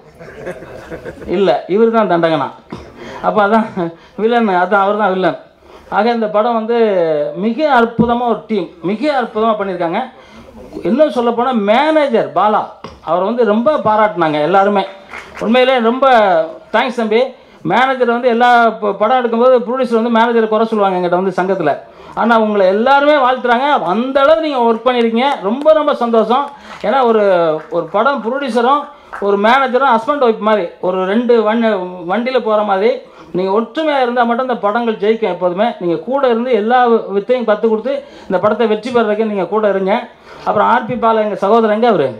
இல்லை, இவர் தான் தண்டகனா. அப்போ அதான் வில்லன், அதுதான் அவர் தான் வில்லன். ஆக இந்த படம் வந்து மிக அற்புதமாக ஒரு டீம் மிக அற்புதமாக பண்ணியிருக்காங்க. இன்னும் சொல்லப்போனால் மேனேஜர் பாலா அவர் வந்து ரொம்ப பாராட்டினாங்க எல்லாருமே. உண்மையிலே ரொம்ப தேங்க்ஸ் தம்பி. மேனேஜர் வந்து எல்லா படம் எடுக்கும்போது ப்ரொடியூசர் வந்து மேனேஜரை குறை சொல்லுவாங்க எங்கிட்ட வந்து சங்கத்தில். ஆனால் உங்களை எல்லாருமே வாழ்த்துறாங்க. அந்த அளவு நீங்கள் ஒர்க் பண்ணியிருக்கீங்க, ரொம்ப ரொம்ப சந்தோஷம். ஏன்னா ஒரு ஒரு படம் ப்ரொடியூசரும் ஒரு மேனேஜரும் ஹஸ்பண்ட் ஒய்ஃப் மாதிரி, ஒரு ரெண்டு வண்டி வண்டியில் போகிற மாதிரி நீங்கள் ஒற்றுமையாக இருந்தால் மட்டும் இந்த படங்கள் ஜெயிக்கும். எப்போதுமே நீங்கள் கூட இருந்து எல்லா வித்தையும் கற்றுக் கொடுத்து இந்த படத்தை வெற்றி பெறதுக்கு நீங்கள் கூட இருங்க. அப்புறம் ஆர்பி பாலா எங்கள் சகோதரன் எங்கே அவர்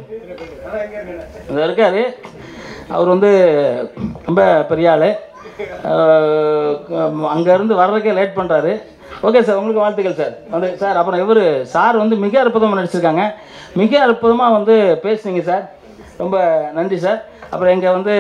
இங்கே இருக்கார். அவர் வந்து ரொம்ப பெரிய ஆள். அங்கேருந்து வர்றதுக்கே லேட் பண்ணுறாரு. ஓகே சார், உங்களுக்கு வாழ்த்துக்கள் சார். வந்து சார் அப்புறம் இவர் சார் வந்து மிக அற்புதமாக நடிச்சிருக்காங்க, மிக அற்புதமாக வந்து பேசுனீங்க சார், ரொம்ப நன்றி சார். அப்புறம் எங்கள் வந்து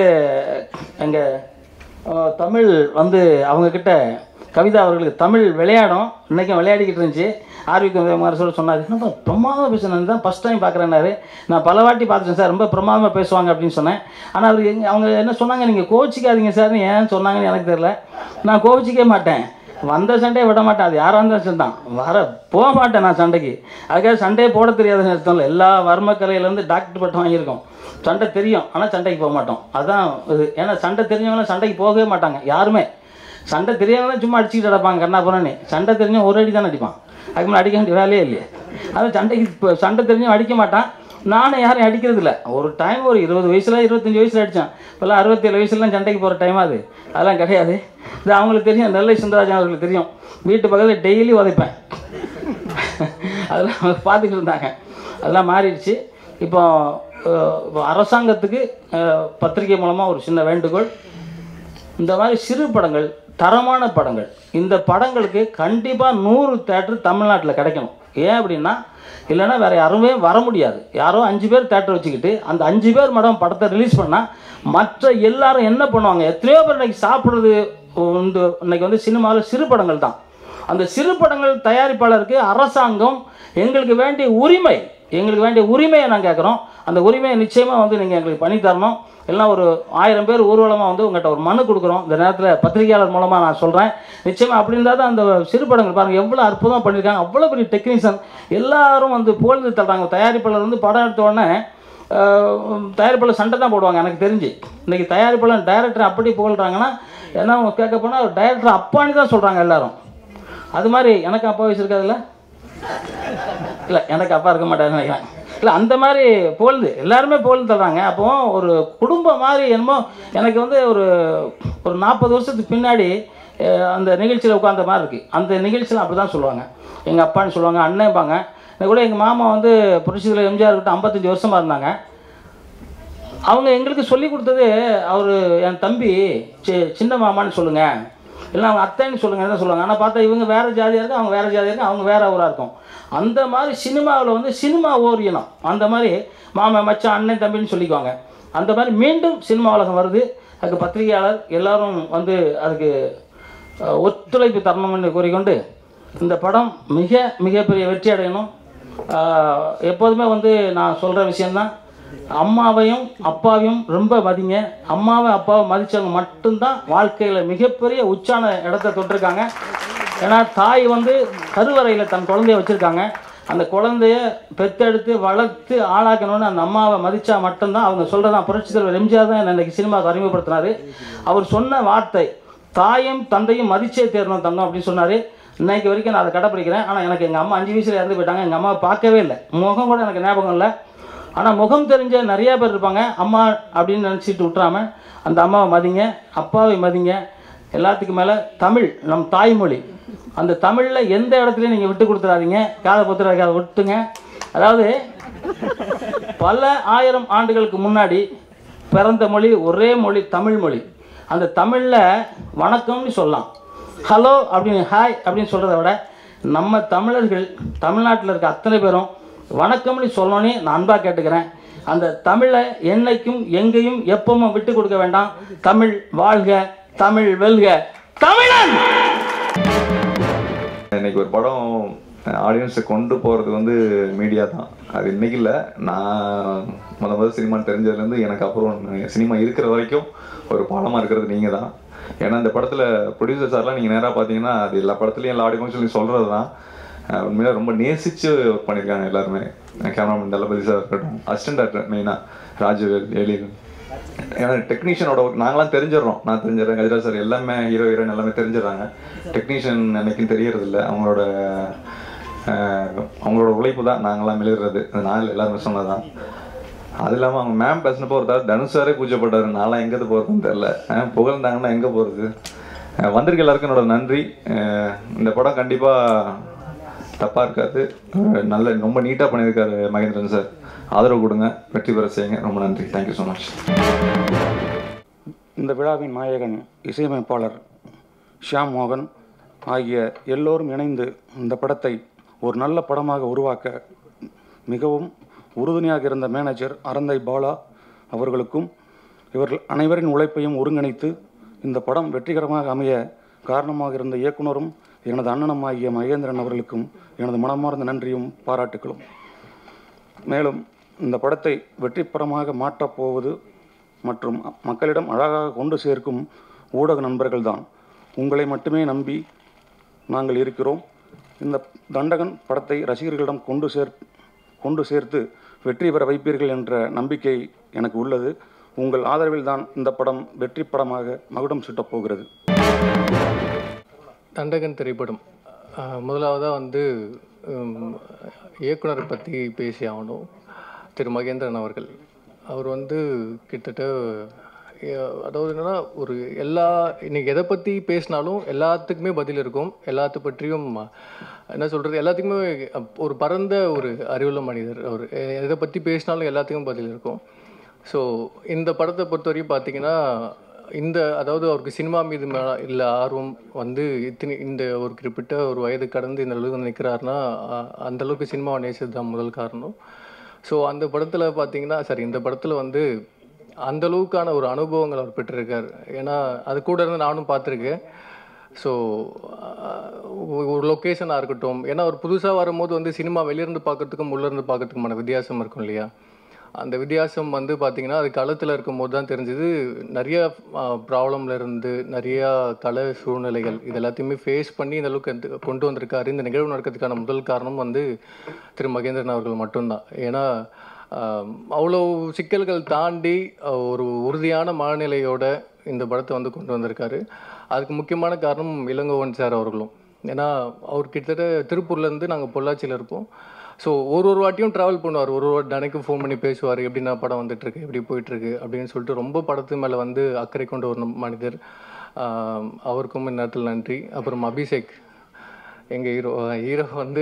எங்கள் தமிழ் வந்து அவங்கக்கிட்ட கவிதா அவர்களுக்கு தமிழ் விளையாடும் இன்றைக்கும் விளையாடிக்கிட்டு இருந்துச்சு. ஆர்விக்கு சொல்ல சொன்னார், என்னப்பா பிரமாதமாக பேசுனது தான் ஃபஸ்ட் டைம் பார்க்குறேன்னாரு. நான் பல வாட்டி பார்த்துட்டேன் சார், ரொம்ப பிரமாதமாக பேசுவாங்க அப்படின்னு சொன்னேன். ஆனால் அவர் எங்க அவங்க என்ன சொன்னாங்க, நீங்கள் கோச்சிக்காதீங்க சார்னு ஏன் சொன்னாங்கன்னு எனக்கு தெரியல. நான் கோச்சிக்கவே மாட்டேன், வந்த சண்டையை விட மாட்டேன், அது யாராக இருந்தாலும் சரி தான், வர போக மாட்டேன் நான் சண்டைக்கு. அதுக்காக சண்டையை போட தெரியாதுன்னு அர்த்தம் இல்லை. எல்லா வர்மக்கலையிலேருந்து டாக்டர் பட்டம் வாங்கியிருக்கோம், சண்டை தெரியும் ஆனால் சண்டைக்கு போக மாட்டோம். அதுதான் இது. ஏன்னா சண்டை தெரிஞ்சவங்களாம் சண்டைக்கு போகவே மாட்டாங்க யாருமே. சண்டை தெரியாமல் சும்மா அடிச்சுக்கிட்டு நடப்பாங்க கண்ணாப்புறன்னு. சண்டை தெரிஞ்சவன் ஒரு அடி தானே அடிப்பான், அதுக்கு மேலே அடிக்க வேண்டிய வேலையே இல்லையே. அதான் சண்டைக்கு இப்போ சண்டை தெரிஞ்சவன் அடிக்க மாட்டான். நானும் யாரையும் அடிக்கிறது இல்லை. ஒரு டைம் ஒரு இருபது வயசில் இருபத்தஞ்சி வயசில் அடித்தான். இப்போல்லாம் அறுபத்தேழு வயசுலாம் சண்டைக்கு போகிற டைம் அது அதெல்லாம் கிடையாது. இது அவங்களுக்கு தெரியும், நெல்லை சுந்தரராஜன் அவர்களுக்கு தெரியும். வீட்டு பக்கத்தில் டெய்லி உதைப்பேன், அதெல்லாம் அவங்க பார்த்துக்கிட்டு இருந்தாங்க. அதெல்லாம் மாறிடுச்சு. இப்போ இப்போ அரசாங்கத்துக்கு பத்திரிகை மூலமாக ஒரு சின்ன வேண்டுகோள், இந்த மாதிரி சிறு படங்கள், தரமான படங்கள், இந்த படங்களுக்கு கண்டிப்பாக நூறு தேட்டர் தமிழ்நாட்டில் கிடைக்கணும். ஏன் அப்படின்னா இல்லைன்னா வேறு யாருமே வர முடியாது. யாரோ அஞ்சு பேர் தேட்டர் வச்சுக்கிட்டு அந்த அஞ்சு பேர் மேடம் படத்தை ரிலீஸ் பண்ணால் மற்ற எல்லாரும் என்ன பண்ணுவாங்க? எத்தனையோ பேர் இன்றைக்கி சாப்பிட்றது இந்த இன்றைக்கி வந்து சினிமாவில் சிறு படங்கள் தான். அந்த சிறு படங்கள் தயாரிப்பாளருக்கு அரசாங்கம் எங்களுக்கு வேண்டிய உரிமை எங்களுக்கு வேண்டிய உரிமையை நான் கேட்குறோம். அந்த உரிமையை நிச்சயமாக வந்து நீங்கள் எங்களுக்கு பண்ணித்தரணும். எல்லாம் ஒரு ஆயிரம் பேர் ஊர்வலமாக வந்து உங்கள்கிட்ட ஒரு மனு கொடுக்குறோம். இந்த நேரத்தில் பத்திரிகையாளர் மூலமாக நான் சொல்கிறேன், நிச்சயமாக அப்படி இருந்தால் தான் அந்த சிறு படங்கள் பாருங்கள் எவ்வளோ அற்புதமாக பண்ணியிருக்காங்க. அவ்வளோ பெரிய டெக்னீஷியன் எல்லாரும் வந்து புகழ்ந்து தள்ளுறாங்க. தயாரிப்பாளர் வந்து படம் எடுத்த உடனே தயாரிப்பாளர் சண்டை தான் போடுவாங்க எனக்கு தெரிஞ்சு. இன்றைக்கி தயாரிப்பாளர் டைரக்டர் அப்படி புகழ்கிறாங்கன்னா ஏன்னா அவங்க கேட்க போனால் டைரக்டர் அப்பான்னு தான் சொல்கிறாங்க எல்லாரும். அது மாதிரி எனக்கு அப்பா வயசு இருக்காதுல்ல, இல்லை எனக்கு அப்பா இருக்க மாட்டாருன்னு நினைக்கிறேன். இல்லை அந்த மாதிரி புகழ்ந்து எல்லாருமே புகழ்ந்து தர்றாங்க. அப்போது ஒரு குடும்பம் மாதிரி என்னமோ எனக்கு வந்து ஒரு ஒரு நாற்பது வருஷத்துக்கு பின்னாடி அந்த நிகழ்ச்சியில் உட்காந்த மாதிரி இருக்குது. அந்த நிகழ்ச்சியில் அப்படி தான் சொல்லுவாங்க, எங்கள் அப்பான்னு சொல்லுவாங்க, அண்ணன்பாங்க. எனக்கு கூட எங்கள் மாமா வந்து புரட்சியில் எம்ஜிஆர் கிட்ட ஐம்பத்தஞ்சு வருஷமாக இருந்தாங்க. அவங்க எங்களுக்கு சொல்லி கொடுத்தது, அவர் என் தம்பி சி சின்ன மாமான்னு சொல்லுங்கள், இல்லை அவங்க அத்தைன்னு சொல்லுங்கள் தான் சொல்லுவாங்க. ஆனால் பார்த்தா இவங்க வேறு ஜாதியாக இருக்கும், அவங்க வேறு ஜாதியாக இருக்கும், அவங்க வேறு ஊராக இருக்கும். அந்த மாதிரி சினிமாவில் வந்து சினிமா ஓரியனம் அந்த மாதிரி மாமா மச்சான் அண்ணன் தம்பின்னு சொல்லிக்குவாங்க. அந்த மாதிரி மீண்டும் சினிமா உலகம் வருது. அதுக்கு பத்திரிகையாளர் எல்லோரும் வந்து அதுக்கு ஒத்துழைப்பு தரணும்னு கூறிக்கொண்டு இந்த படம் மிக மிகப்பெரிய வெற்றி அடையணும். எப்போதுமே வந்து நான் சொல்கிற விஷயந்தான், அம்மாவையும் அப்பாவையும் ரொம்ப மதிங்க. அம்மாவை அப்பாவை மதித்தவங்க மட்டும்தான் வாழ்க்கையில் மிகப்பெரிய உச்சான இடத்த தொட்டிருக்காங்க. ஏன்னா தாய் வந்து கருவறையில் தன் குழந்தைய வச்சுருக்காங்க. அந்த குழந்தைய பெற்றெடுத்து வளர்த்து ஆளாக்கணும்னு அந்த அம்மாவை மதித்தா மட்டும்தான். அவங்க சொல்கிறதான் புரட்சி தலைவர் எம்ஜிஆர் தான் இன்றைக்கி சினிமாவுக்கு அறிமுகப்படுத்தினார். அவர் சொன்ன வார்த்தை, தாயும் தந்தையும் மதிச்சே தேரணும் தங்கம் அப்படின்னு சொன்னார். இன்னைக்கு வரைக்கும் நான் அதை கடைப்பிடிக்கிறேன். ஆனால் எனக்கு எங்கள் அம்மா அஞ்சு வயசில் இறந்து போயிட்டாங்க. எங்கள் அம்மாவை பார்க்கவே இல்லை, முகம் கூட எனக்கு ஞாபகம் இல்லை. ஆனால் முகம் தெரிஞ்ச நிறையா பேர் இருப்பாங்க. அம்மா அப்படின்னு நினச்சிட்டு விட்டுறாம அந்த அம்மாவை மதிங்க, அப்பாவை மதிங்க. எல்லாத்துக்கும் மேலே தமிழ் நம் தாய்மொழி, அந்த தமிழில் எந்த இடத்துலையும் நீங்கள் விட்டு கொடுத்துடாதீங்க. காதை பொத்துற காதை விட்டுங்க. அதாவது பல ஆயிரம் ஆண்டுகளுக்கு முன்னாடி பிறந்த மொழி ஒரே மொழி தமிழ் மொழி. அந்த தமிழில் வணக்கம்னு சொல்லலாம், ஹலோ அப்படின்னு ஹாய் அப்படின்னு சொல்கிறத விட நம்ம தமிழர்கள் தமிழ்நாட்டில் இருக்க அத்தனை பேரும் வணக்கம்னு சொல்லணும்னு நான் அன்பாக கேட்டுக்கிறேன். அந்த தமிழை என்னைக்கும் எங்கேயும் எப்பவும் விட்டு கொடுக்க வேண்டாம். தமிழ் வாழ்க, தமிழ் வெல்க, தமிழன். இன்னைக்கு ஒரு படம் ஆடியன்ஸை கொண்டு போகிறது வந்து மீடியா தான். அது இன்னைக்கு இல்லை, நான் முத முதல் சினிமா தெரிஞ்சதுலேருந்து எனக்கு அப்புறம் சினிமா இருக்கிற வரைக்கும் ஒரு பாலமாக இருக்கிறது நீங்கள் தான். ஏன்னா இந்த படத்தில் ப்ரொடியூசர் சார்லாம் நீங்கள் நேராக பார்த்தீங்கன்னா அது எல்லா படத்துலையும் எல்லா ஆடியோ சொல்லி சொல்கிறது தான். உண்மையில ரொம்ப நேசித்து ஒர்க் பண்ணியிருக்காங்க எல்லாருமே. கேமராமேன் தளபதி சார் இருக்கட்டும், அசிஸ்டன்ட் டைரக்டர் மெயினாக ராஜவேல், எழில், ஏன்னா டெக்னீஷியனோட ஒர்க் நாங்களாம் தெரிஞ்சிடறோம். நான் தெரிஞ்சிடறேன், கஜராஜ் சார் எல்லாமே ஹீரோ ஹீரோயின் எல்லாமே தெரிஞ்சிடறாங்க. டெக்னீஷியன் என்னைக்கும் தெரியறதில்ல. அவங்களோட அவங்களோட உழைப்பு தான் நாங்களாம் எழுதுறது. அது நான் எல்லாருமே சொன்னதான். அது இல்லாமல் அவங்க மேம் பேசினப்போ ஒரு தடவை தனுஷாரே கூச்சப்பட்டார். நான்லாம் எங்கே போகிறதுன்னு தெரில, புகழ்ந்தாங்கன்னா எங்கே போகிறது. வந்திருக்க எல்லாருக்கும் என்னோட நன்றி. இந்த படம் கண்டிப்பாக தப்பாக இருக்காது, நல்ல ரொம்ப நீட்டாக பண்ணியிருக்காரு மகேந்திரன் சார். ஆதரவு கொடுங்க, வெற்றி பெற செய்யுங்க. ரொம்ப நன்றி, தேங்க்யூ ஸோ மச். இந்த விழாவின் நாயகன் இசையமைப்பாளர் ஷியாம் மோகன் ஆகிய எல்லோரும் இணைந்து இந்த படத்தை ஒரு நல்ல படமாக உருவாக்க மிகவும் உறுதுணையாக இருந்த மேனேஜர் அரந்தை பாலா அவர்களுக்கும் இவர்கள் அனைவரின் உழைப்பையும் ஒருங்கிணைத்து இந்த படம் வெற்றிகரமாக அமைய காரணமாக இருந்த இயக்குனரும் எனது அண்ணனும் ஆகிய மகேந்திரன் அவர்களுக்கும் எனது மனமார்ந்த நன்றியும் பாராட்டுகளும். மேலும் இந்த படத்தை வெற்றி படமாக மாற்றப் போவது மற்றும் மக்களிடம் அழகாக கொண்டு சேர்க்கும் ஊடக நண்பர்கள்தான். உங்களை மட்டுமே நம்பி நாங்கள் இருக்கிறோம். இந்த தண்டகன் படத்தை ரசிகர்களிடம் கொண்டு சேர் கொண்டு சேர்த்து வெற்றி பெற வைப்பீர்கள் என்ற நம்பிக்கை எனக்கு உள்ளது. உங்கள் ஆதரவில் தான் இந்த படம் வெற்றி படமாக மகுடம் சூட்டப் போகிறது. தண்டகன் திரைப்படம் முதலாவதாக வந்து இயக்குனரை பற்றி பேசி ஆகணும். திரு மகேந்திரன் அவர்கள் அவர் வந்து கிட்டத்தட்ட அதாவது என்னென்னா ஒரு எல்லா இன்றைக்கி எதை பற்றி பேசினாலும் எல்லாத்துக்குமே பதில் இருக்கும். எல்லாத்து பற்றியும் என்ன சொல்கிறது, எல்லாத்துக்குமே ஒரு பரந்த ஒரு அறிவுள்ள மனிதர் அவர். எதை பற்றி பேசினாலும் எல்லாத்துக்கும் பதில் இருக்கும். ஸோ இந்த படத்தை பொறுத்த வரைக்கும் பார்த்திங்கன்னா இந்த அதாவது அவருக்கு சினிமா மீது இல்லை ஆர்வம் வந்து இத்தனை இந்த ஒரு குறிப்பிட்ட ஒரு வயது கடந்து இந்த அளவுக்கு நிற்கிறாருன்னா அந்தளவுக்கு சினிமாவை நேசித்தது தான் முதல் காரணம். ஸோ அந்த படத்தில் பார்த்திங்கன்னா சரி இந்த படத்தில் வந்து அந்தளவுக்கான ஒரு அனுபவங்கள் அவர் பெற்றிருக்கார். ஏன்னா அது கூட இருந்து நானும் பார்த்துருக்கேன். ஸோ ஒரு லொக்கேஷனாக இருக்கட்டும், ஏன்னா ஒரு புதுசாக வரும்போது வந்து சினிமா வெளியிருந்து பார்க்குறதுக்கும் உள்ளேருந்து பார்க்குறதுக்குமான வித்தியாசம் இருக்கும் இல்லையா. அந்த வித்தியாசம் வந்து பார்த்திங்கன்னா அது களத்தில் இருக்கும்போது தான் தெரிஞ்சது. நிறைய ப்ராப்ளமில் இருந்து நிறையா கலை சூழ்நிலைகள் இது எல்லாத்தையுமே ஃபேஸ் பண்ணி இந்த அளவுக்கு கொண்டு வந்திருக்காரு. இந்த நிகழ்வு நடக்கிறதுக்கான முதல் காரணம் வந்து திரு மகேந்திரன் அவர்கள் மட்டும்தான். ஏன்னா அவ்வளோ சிக்கல்கள் தாண்டி ஒரு உறுதியான மனநிலையோட இந்த படத்தை வந்து கொண்டு வந்திருக்காரு. அதுக்கு முக்கியமான காரணம் இளங்கோவன் சார் அவர்களும். ஏன்னா அவர் கிட்டத்தட்ட திருப்பூர்லேருந்து நாங்கள் பொள்ளாச்சியில் இருப்போம். ஸோ ஒரு ஒரு வாட்டியும் ட்ராவல் பண்ணுவார், ஒரு ஒரு தினைக்கும் ஃபோன் பண்ணி பேசுவார், எப்படின்னா படம் வந்துட்டுருக்கு, எப்படி போயிட்டுருக்கு அப்படின்னு சொல்லிட்டு ரொம்ப படத்து மேலே வந்து அக்கறை கொண்ட ஒரு மனிதர். அவருக்கும் இந்த நேரத்தில் நன்றி. அப்புறம் அபிஷேக் எங்கள் ஹீரோ ஹீரோ வந்து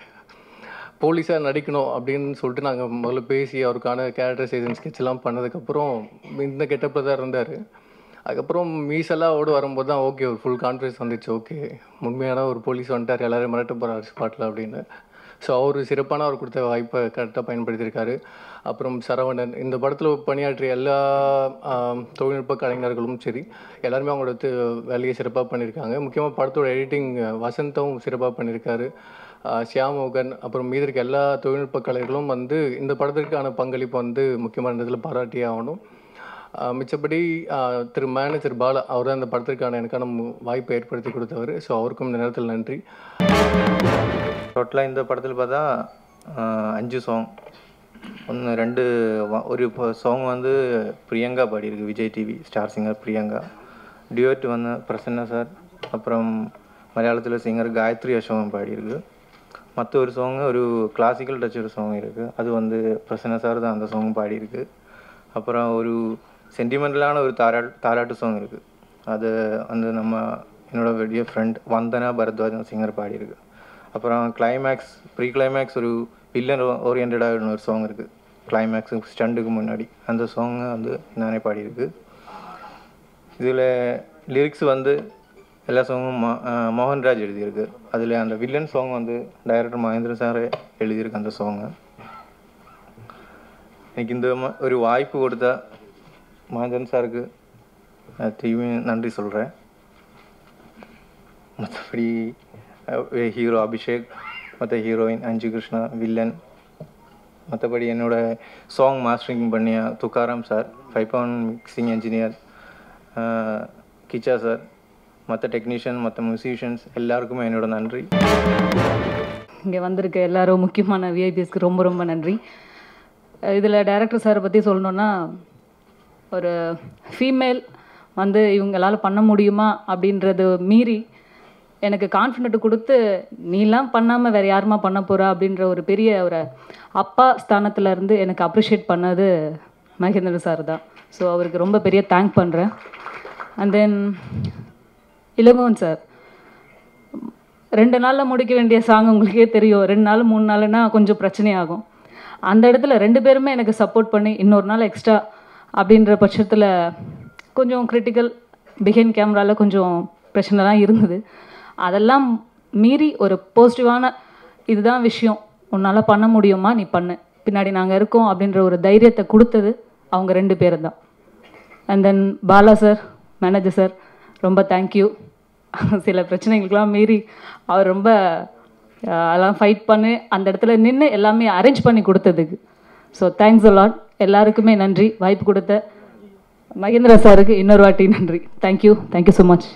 போலீஸாக நடிக்கணும் அப்படின்னு சொல்லிட்டு நாங்கள் முதல்ல பேசி அவருக்கான கேரக்டரைசேஷன் ஸ்கெட்ச்லாம் பண்ணதுக்கப்புறம் இந்த கெட்டப்பில் தான் இருந்தார். அதுக்கப்புறம் மீசெல்லாம் ஓடு வரும்போது தான் ஓகே ஒரு ஃபுல் கான்ஃபிடன்ஸ் வந்துச்சு. ஓகே உண்மையான ஒரு போலீஸ் வந்துட்டார், எல்லோரும் மிரட்ட போகிறார் ஸ்பாட்டில் அப்படின்னு. ஸோ அவர் சிறப்பான அவர் கொடுத்த வாய்ப்பை கரெக்டாக பயன்படுத்தியிருக்காரு. அப்புறம் சரவணன் இந்த படத்தில் பணியாற்றிய எல்லா தொழில்நுட்ப கலைஞர்களும் சரி எல்லாருமே அவங்களோட வேலையை சிறப்பாக பண்ணியிருக்காங்க. முக்கியமாக படத்தோட எடிட்டிங் வசந்தும் சிறப்பாக பண்ணியிருக்காரு. ஷியாமோகன் அப்புறம் மீதி இருக்க எல்லா தொழில்நுட்ப கலைகளும் வந்து இந்த படத்திற்கான பங்களிப்பு வந்து முக்கியமான இதில் பாராட்டியே ஆகணும். மிச்சப்படி திரு மேனேஜர் பாலா அவர் தான் இந்த படத்திற்கான எனக்கான வாய்ப்பை ஏற்படுத்தி கொடுத்தவர். ஸோ அவருக்கும் இந்த நேரத்தில் நன்றி. டோட்டலாக இந்த படத்தில் பார்த்தா அஞ்சு சாங், ஒன்று ரெண்டு ஒரு சாங் வந்து பிரியங்கா பாடியிருக்கு, Vijay TV star singer Priyanka. Duet வந்து பிரசன்னா சார், அப்புறம் மலையாளத்தில் சிங்கர் காயத்ரி அசோகன் பாடியிருக்கு. மற்ற ஒரு சாங் ஒரு கிளாசிக்கல் டச் ஒரு சாங் இருக்குது, அது வந்து பிரசன்னா சார் தான் அந்த சாங் பாடியிருக்கு. அப்புறம் ஒரு சென்டிமெண்டலான ஒரு தாரா தாராட்டு சாங் இருக்குது, அது வந்து நம்ம என்னோட வெளிய ஃப்ரெண்ட் வந்தனா பரத்வாஜன் சிங்கர் பாடியிருக்கு. அப்புறம் கிளைமேக்ஸ் ப்ரீ கிளைமேக்ஸ் ஒரு வில்லன் ஓரியன்டாக ஒரு சாங் இருக்குது, கிளைமேக்ஸு ஸ்டண்டுக்கு முன்னாடி அந்த சாங்கை வந்து நானே பாடியிருக்கு. இதில் லிரிக்ஸ் வந்து எல்லா சாங்கும் மோ மோகன்ராஜ் எழுதியிருக்கு. அதில் அந்த வில்லன் சாங் வந்து டைரக்டர் மகேந்திர சார் எழுதியிருக்கு அந்த சாங்கை. எனக்கு இந்த ஒரு வாய்ப்பு கொடுத்த மகேந்திரன் சாருக்கு திரும்பி நன்றி சொல்கிறேன். மற்றபடி ஹீரோ அபிஷேக், மற்ற ஹீரோயின் அஞ்சு கிருஷ்ணா, வில்லன், மற்றபடி என்னோட சாங் மாஸ்டரிங் பண்ணிய Tukaram sir, five pound mixing engineer Kicha sir, மற்ற டெக்னீஷியன், மற்ற மியூசிஷியன்ஸ் எல்லாருக்குமே என்னோட நன்றி. இங்கே வந்திருக்க எல்லாரும் முக்கியமான விஐபிஎஸ்க்கு ரொம்ப ரொம்ப நன்றி. இதில் டைரக்டர் சாரை பற்றி சொல்லணுன்னா ஒரு ஃபீமேல் வந்து இவங்களால் பண்ண முடியுமா அப்படின்றது மீறி எனக்கு கான்ஃபிடென்ட் கொடுத்து நீலாம் பண்ணாமல் வேறு யாருமா பண்ண போகிறா அப்படின்ற ஒரு பெரிய ஒரு அப்பா ஸ்தானத்துலேருந்து எனக்கு அப்ரிஷியேட் பண்ணது மகேந்திரன் சார் தான். ஸோ அவருக்கு ரொம்ப பெரிய தேங்க் பண்ணுறேன். அண்ட் தென் இளங்கோவன் சார், ரெண்டு நாளில் முடிக்க வேண்டிய சாங் உங்களுக்கே தெரியும், ரெண்டு நாள் மூணு நாள்னா கொஞ்சம் பிரச்சனையாகும். அந்த இடத்துல ரெண்டு பேருமே எனக்கு சப்போர்ட் பண்ணி இன்னொரு நாள் எக்ஸ்ட்ரா அப்படின்ற பட்சத்தில் கொஞ்சம் கிரிட்டிக்கல் பிஹைண்ட் கேமராவில் கொஞ்சம் பிரச்சனை தான் இருந்தது. அதெல்லாம் மீறி ஒரு பாசிட்டிவான இதுதான் விஷயம், உன்னால் பண்ண முடியுமா நீ பண்ணு, பின்னாடி நாங்கள் இருக்கோம் அப்படின்ற ஒரு தைரியத்தை கொடுத்தது அவங்க ரெண்டு பேரும் தான். And then Bala sir, manager sir, ரொம்ப தேங்க்யூ. சில பிரச்சனைகளுக்கெல்லாம் மீறி அவர் ரொம்ப அதெல்லாம் ஃபைட் பண்ணி அந்த இடத்துல நின்று எல்லாமே அரேஞ்ச் பண்ணி கொடுத்ததுக்கு. So thanks a lot. எல்லாருக்குமே நன்றி. வாய்ப்பு கொடுத்த மகேந்திரா சாருக்கு இன்னொரு வாட்டி நன்றி. Thank you thank you so much.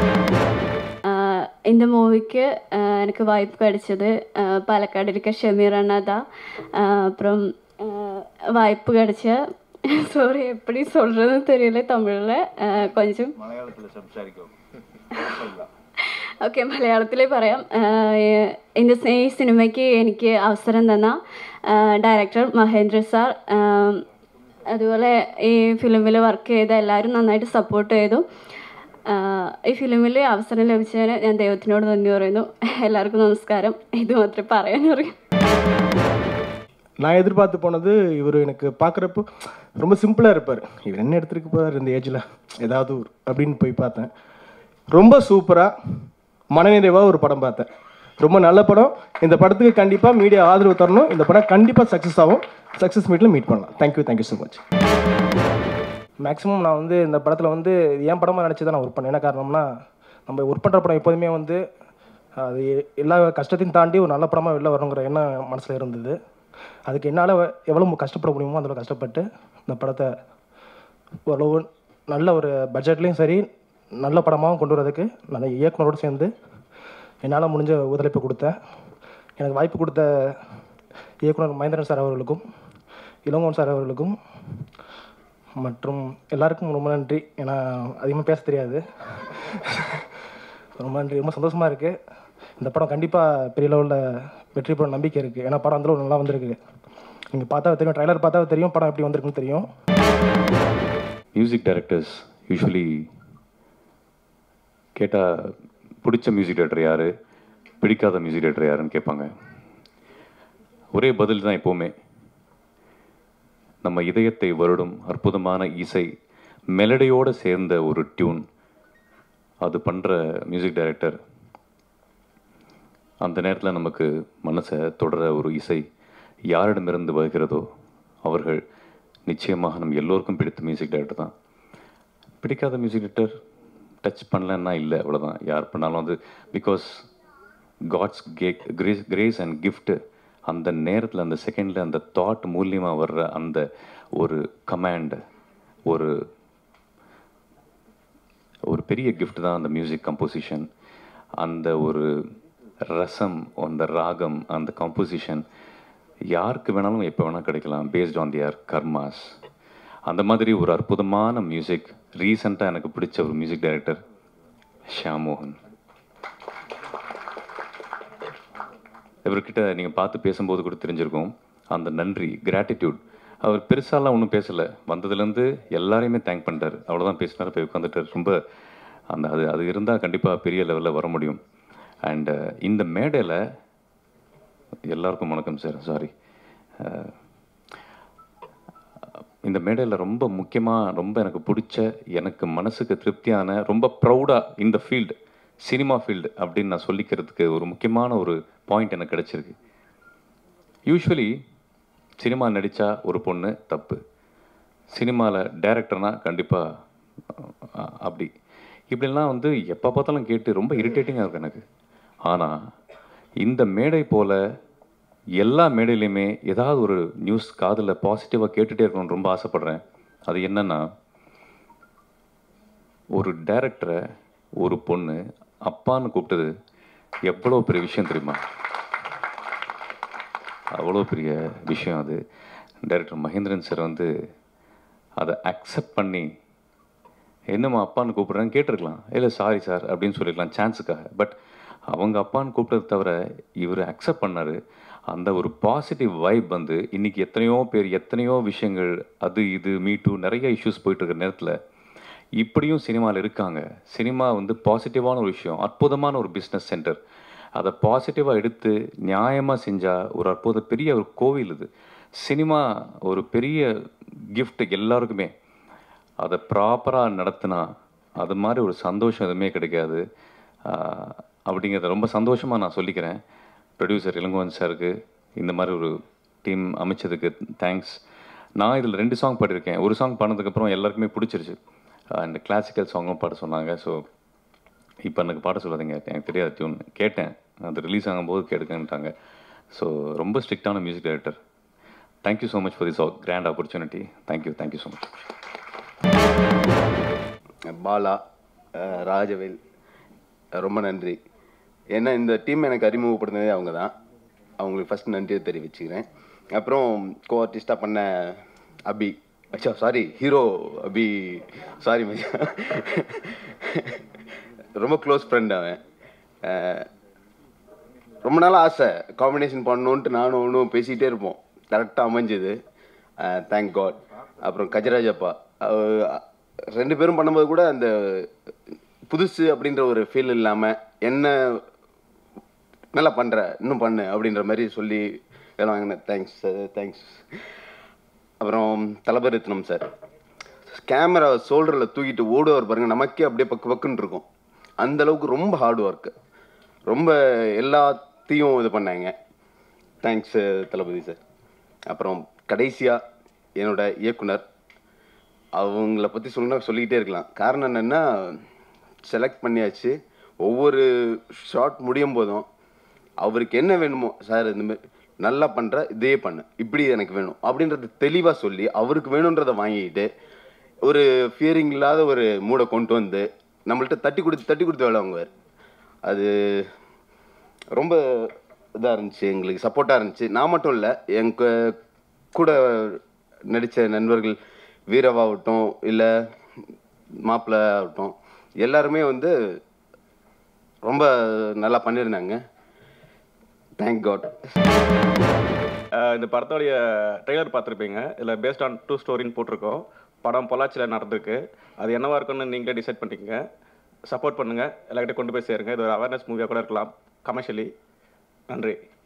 இந்த மூவிக்கு எனக்கு வாய்ப்பு கிடைச்சது பாலக்காடு இருக்க ஷமீர் அண்ணா தான். அப்புறம் வாய்ப்பு கிடைச்ச சாரி எப்படி சொல்கிறதுன்னு தெரியல தமிழில், கொஞ்சம் മലയാളത്തിൽ സംസാരിക്കും. ഓക്കെ, മലയാളത്തിലേ പറയാം. இந்த ഈ സിനിമയ്ക്ക് എനിക്ക് അവസരം തന്ന ഡയറക്ടർ മഹേന്ദ്ര സാർ, അതുപോലെ ഈ ഫിലിമിൽ വർക്ക് ചെയ്ത എല്ലാവരും നന്നായിട്ട് സപ്പോർട്ട് ചെയ്തു. ഈ ഫിലിമിൽ അവസരം ലഭിച്ചതിന് ഞാൻ ദൈവത്തിനോട് നന്ദി പറയുന്നു. എല്ലാവർക്കും നമസ്കാരം. ഇത് മാത്രമേ പറയാനറിയൂ. நான் எதிர்பார்த்து போனது இவர் எனக்கு பார்க்குறப்போ ரொம்ப சிம்பிளாக இருப்பார், இவர் என்ன எடுத்துருக்கு போகிறார் இந்த ஏஜில் ஏதாவது ஒரு அப்படின்னு போய் பார்த்தேன். ரொம்ப சூப்பராக மனநிறைவாக ஒரு படம் பார்த்தேன். ரொம்ப நல்ல படம். இந்த படத்துக்கு கண்டிப்பாக மீடியா ஆதரவு தரணும். இந்த படம் கண்டிப்பாக சக்ஸஸ் ஆகும். சக்ஸஸ் மீட்டில் மீட் பண்ணலாம். Thank you thank you so much. Maximum நான் வந்து இந்த படத்தில் வந்து என் படமாக நினச்சி தான் நான் ஒர்க் பண்ணேன். என்ன காரணம்னா, நம்ம ஒர்க் பண்ணுற படம் எப்போதுமே வந்து அது எல்லா கஷ்டத்தையும் தாண்டி ஒரு நல்ல படமாக வெளில வரணுங்கிற எண்ணம் மனசில் இருந்தது. அதுக்கு என்னால் எவ்வளோ கஷ்டப்பட முடியுமோ அதில் கஷ்டப்பட்டு இந்த படத்தை ஓரளவு நல்ல ஒரு பட்ஜெட்லேயும் சரி நல்ல படமாகவும் கொண்டு வரதுக்கு நான் இயக்குனரோடு சேர்ந்து என்னால் முடிஞ்ச ஒத்துழைப்பு கொடுத்தேன். எனக்கு வாய்ப்பு கொடுத்த இயக்குனர் மகேந்திரன் சார் அவர்களுக்கும் இளங்கோவன் சார் அவர்களுக்கும் மற்றும் எல்லாருக்கும் ரொம்ப நன்றி. ஏன்னா அதிகமாக பேச தெரியாது. ரொம்ப நன்றி. ரொம்ப சந்தோஷமாக இருக்குது. இந்த படம் கண்டிப்பாக பெரிய லெவலில் வெற்றி பெற நம்பிக்கை இருக்குது. ஏன்னா படம் அந்தளவு நல்லா வந்திருக்கு. நீங்கள் பார்த்தா தெரியும், ட்ரைலர் பார்த்தா தெரியும் படம் எப்படி வந்திருக்குன்னு தெரியும். மியூசிக் டைரக்டர்ஸ் யூஸ்வலி கேட்டால் பிடிச்ச மியூசிக் டைரக்டர் யார், பிடிக்காத மியூசிக் டைரக்டர் யாருன்னு கேட்பாங்க. ஒரே பதில் தான் எப்போவுமே, நம்ம இதயத்தை வருடும் அற்புதமான இசை, மெலடியோடு சேர்ந்த ஒரு டியூன், அது பண்ணுற மியூசிக் டைரக்டர் அந்த நேரத்தில் நமக்கு மனசை தொடர ஒரு இசை யாரிடமிருந்து வருகிறதோ அவர்கள் நிச்சயமாக நம்ம எல்லோருக்கும் பிடித்த மியூசிக் டைரக்டர் தான். பிடிக்காத மியூசிக் டைரக்டர் டச் பண்ணலன்னா இல்லை, அவ்வளோதான். யார் பண்ணாலும் அது பிகாஸ் காட்ஸ் கே கிரேஸ் கிரேஸ் அண்ட் கிஃப்ட். அந்த நேரத்தில் அந்த செகண்டில் அந்த தாட் மூலியமாக வர்ற அந்த ஒரு கமாண்ட், ஒரு ஒரு பெரிய கிஃப்ட் தான் அந்த மியூசிக் கம்போசிஷன். அந்த ஒரு ரசம், அந்த ராகம், அந்த கம்போசிஷன் யாருக்கு வேணாலும் எப்போ வேணால் கிடைக்கலாம், பேஸ்ட் ஆன் தியர் கர்மாஸ். அந்த மாதிரி ஒரு அற்புதமான மியூசிக். ரீசெண்டாக எனக்கு பிடிச்ச ஒரு மியூசிக் டைரக்டர் ஷியாம் மோகன். இவர்கிட்ட நீங்கள் பார்த்து பேசும்போது கூட தெரிஞ்சிருக்கும் அந்த நன்றி, கிராட்டிடியூட். அவர் பெருசாலாம் ஒன்றும் பேசலை, வந்ததுலேருந்து எல்லாரையுமே தேங்க் பண்ணிட்டார். அவ்வளோதான் பேசினார், போய் உட்காந்துட்டார். ரொம்ப அந்த அது அது இருந்தால் கண்டிப்பாக பெரிய லெவலில் வர முடியும். அண்டு இந்த மேடையில் எல்லாருக்கும் வணக்கம் சார், சாரி. இந்த மேடையில் ரொம்ப முக்கியமாக, ரொம்ப எனக்கு பிடிச்ச, எனக்கு மனசுக்கு திருப்தியான, ரொம்ப ப்ரௌடாக இந்த ஃபீல்டு, சினிமா ஃபீல்டு அப்படின்னு நான் சொல்லிக்கிறதுக்கு ஒரு முக்கியமான ஒரு பாயிண்ட் எனக்கு கிடச்சிருக்கு. யூஸ்வலி சினிமா நடித்தா ஒரு பொண்ணு தப்பு, சினிமாவில் டைரக்டர்னால் கண்டிப்பாக அப்படி இப்படிலாம் வந்து எப்போ பார்த்தாலும் கேட்டு ரொம்ப இரிட்டேட்டிங்காக இருக்குது எனக்கு. ஆனால் இந்த மேடை போல் எல்லா மேடையிலையுமே ஏதாவது ஒரு நியூஸ் காதில் பாசிட்டிவாக கேட்டுகிட்டே இருக்கணும்னு ரொம்ப ஆசைப்பட்றேன். அது என்னென்னா, ஒரு டைரக்டரை ஒரு பொண்ணு அப்பான்னு கூப்பிட்டது எவ்வளோ பெரிய விஷயம் தெரியுமா? அவ்வளோ பெரிய விஷயம் அது. டைரக்டர் மகேந்திரன் சார் வந்து அதை அக்செப்ட் பண்ணி, என்னம்மா அப்பான்னு கூப்பிட்றேன்னு கேட்டிருக்கலாம், இல்லை சாரி சார் அப்படின்னு சொல்லியிருக்கலாம் சான்ஸுக்காக. பட் அவங்க அப்பான்னு கூப்பிட்டது தவிர இவர் அக்செப்ட் பண்ணார். அந்த ஒரு பாசிட்டிவ் வைப் வந்து இன்றைக்கி எத்தனையோ பேர் எத்தனையோ விஷயங்கள், அது இது மீட்டு நிறைய இஷ்யூஸ் போயிட்டுருக்கிற நேரத்தில் இப்படியும் சினிமாவில் இருக்காங்க. சினிமா வந்து பாசிட்டிவான ஒரு விஷயம், அற்புதமான ஒரு பிஸ்னஸ் சென்டர். அதை பாசிட்டிவாக எடுத்து நியாயமாக செஞ்சால் ஒரு அற்புத பெரிய ஒரு கோவில் இது. சினிமா ஒரு பெரிய கிஃப்ட் எல்லாருக்குமே. அதை ப்ராப்பராக நடத்தினா அது மாதிரி ஒரு சந்தோஷம் எதுவுமே கிடைக்காது. அப்படிங்கிறத ரொம்ப சந்தோஷமாக நான் சொல்லிக்கிறேன். ப்ரொடியூசர் இளங்கோவன் சாருக்கு இந்த மாதிரி ஒரு டீம் அமைச்சதுக்கு தேங்க்ஸ். நான் இதில் ரெண்டு சாங் பாடியிருக்கேன். ஒரு சாங் பாடினதுக்கப்புறம் எல்லாருக்குமே பிடிச்சிருச்சு. அந்த கிளாசிக்கல் சாங்கும் பாட சொன்னாங்க. ஸோ இப்போ எனக்கு பாட சொல்லாதீங்க, எனக்கு தெரியாத டியூன் கேட்டேன், அது ரிலீஸ் ஆகும்போது கேட்குன்ட்டாங்க. ஸோ ரொம்ப ஸ்ட்ரிக்டான music director. Thank you so much for this grand opportunity. Thank you thank you so much. Bala, Rajavel, ரொம்ப நன்றி. ஏன்னா இந்த டீம் எனக்கு அறிமுகப்படுத்தினதே அவங்க தான். அவங்களுக்கு ஃபஸ்ட் நன்றியை தெரிவிச்சுக்கிறேன். அப்புறம் கோ ஆர்டிஸ்டாக பண்ண அபி, அச்சா சாரி ஹீரோ அபி, சாரி மச்சா, ரொம்ப க்ளோஸ் ஃப்ரெண்ட் அவன். ரொம்ப நாள் ஆசை காம்பினேஷன் பண்ணணுன்ட்டு நானும் ஒன்றும் பேசிக்கிட்டே இருப்போம். கரெக்டாக அமைஞ்சது, தேங்க் காட். அப்புறம் கஜராஜப்பா, ரெண்டு பேரும் பண்ணும்போது கூட அந்த புதுசு அப்படின்ற ஒரு ஃபீல் இல்லாமல் என்ன நல்லா பண்ணுற இன்னும் பண்ணு அப்படின்ற மாதிரி சொல்லி வேலை வாங்கினேன். Thanks sir, thanks. அப்புறம் தளபதி ரத்னம் சார், கேமரா ஷோல்டரில் தூக்கிட்டு ஓடுவார் பாருங்கள், நமக்கே அப்படியே பக்கு பக்குன்னு இருக்கும். அந்தளவுக்கு ரொம்ப ஹார்ட் ஒர்க்கு, ரொம்ப எல்லாத்தையும் இது பண்ணாங்க. Thanks Thalapathy sir. அப்புறம் கடைசியாக என்னோட இயக்குனர், அவங்கள பற்றி சொல்லணும்னா சொல்லிக்கிட்டே இருக்கலாம். காரணம் என்னென்னா, செலக்ட் பண்ணியாச்சு. ஒவ்வொரு ஷாட் முடியும் போதும் அவருக்கு என்ன வேணுமோ, சார் இந்தமாரி நல்லா பண்ணுற இதே பண்ணு, இப்படி எனக்கு வேணும் அப்படின்றது தெளிவாக சொல்லி அவருக்கு வேணுன்றதை வாங்கிக்கிட்டு ஒரு ஃபியரிங் இல்லாத ஒரு மூடை கொண்டு வந்து நம்மள்ட்ட தட்டி கொடுத்து தட்டி கொடுத்து வேலை வாங்குவார். அது ரொம்ப இதாக இருந்துச்சு, எங்களுக்கு சப்போர்ட்டாக இருந்துச்சு. நான் மட்டும் இல்லை, எங்கள் கூட நடித்த நண்பர்கள் வீரவாகட்டும் இல்லை மாப்பிள்ளை ஆகட்டும், எல்லாருமே வந்து ரொம்ப நல்லா பண்ணியிருந்தாங்க. Thank God. இந்த படத்தோடைய ட்ரெய்லர் பார்த்துருப்பீங்க. இதில் பேஸ்ட் ஆன் டூ ஸ்டோரின்னு போட்டிருக்கோம். படம் பொள்ளாச்சியில் நடந்திருக்கு. அது என்னவா இருக்குன்னு நீங்களே டிசைட் பண்ணிக்கங்க. சப்போர்ட் பண்ணுங்கள், எல்லார்கிட்டையும் கொண்டு போய் சேருங்க. இது ஒரு அவேர்னஸ் மூவியாக கூட இருக்கலாம் கமர்ஷியலி. நன்றி.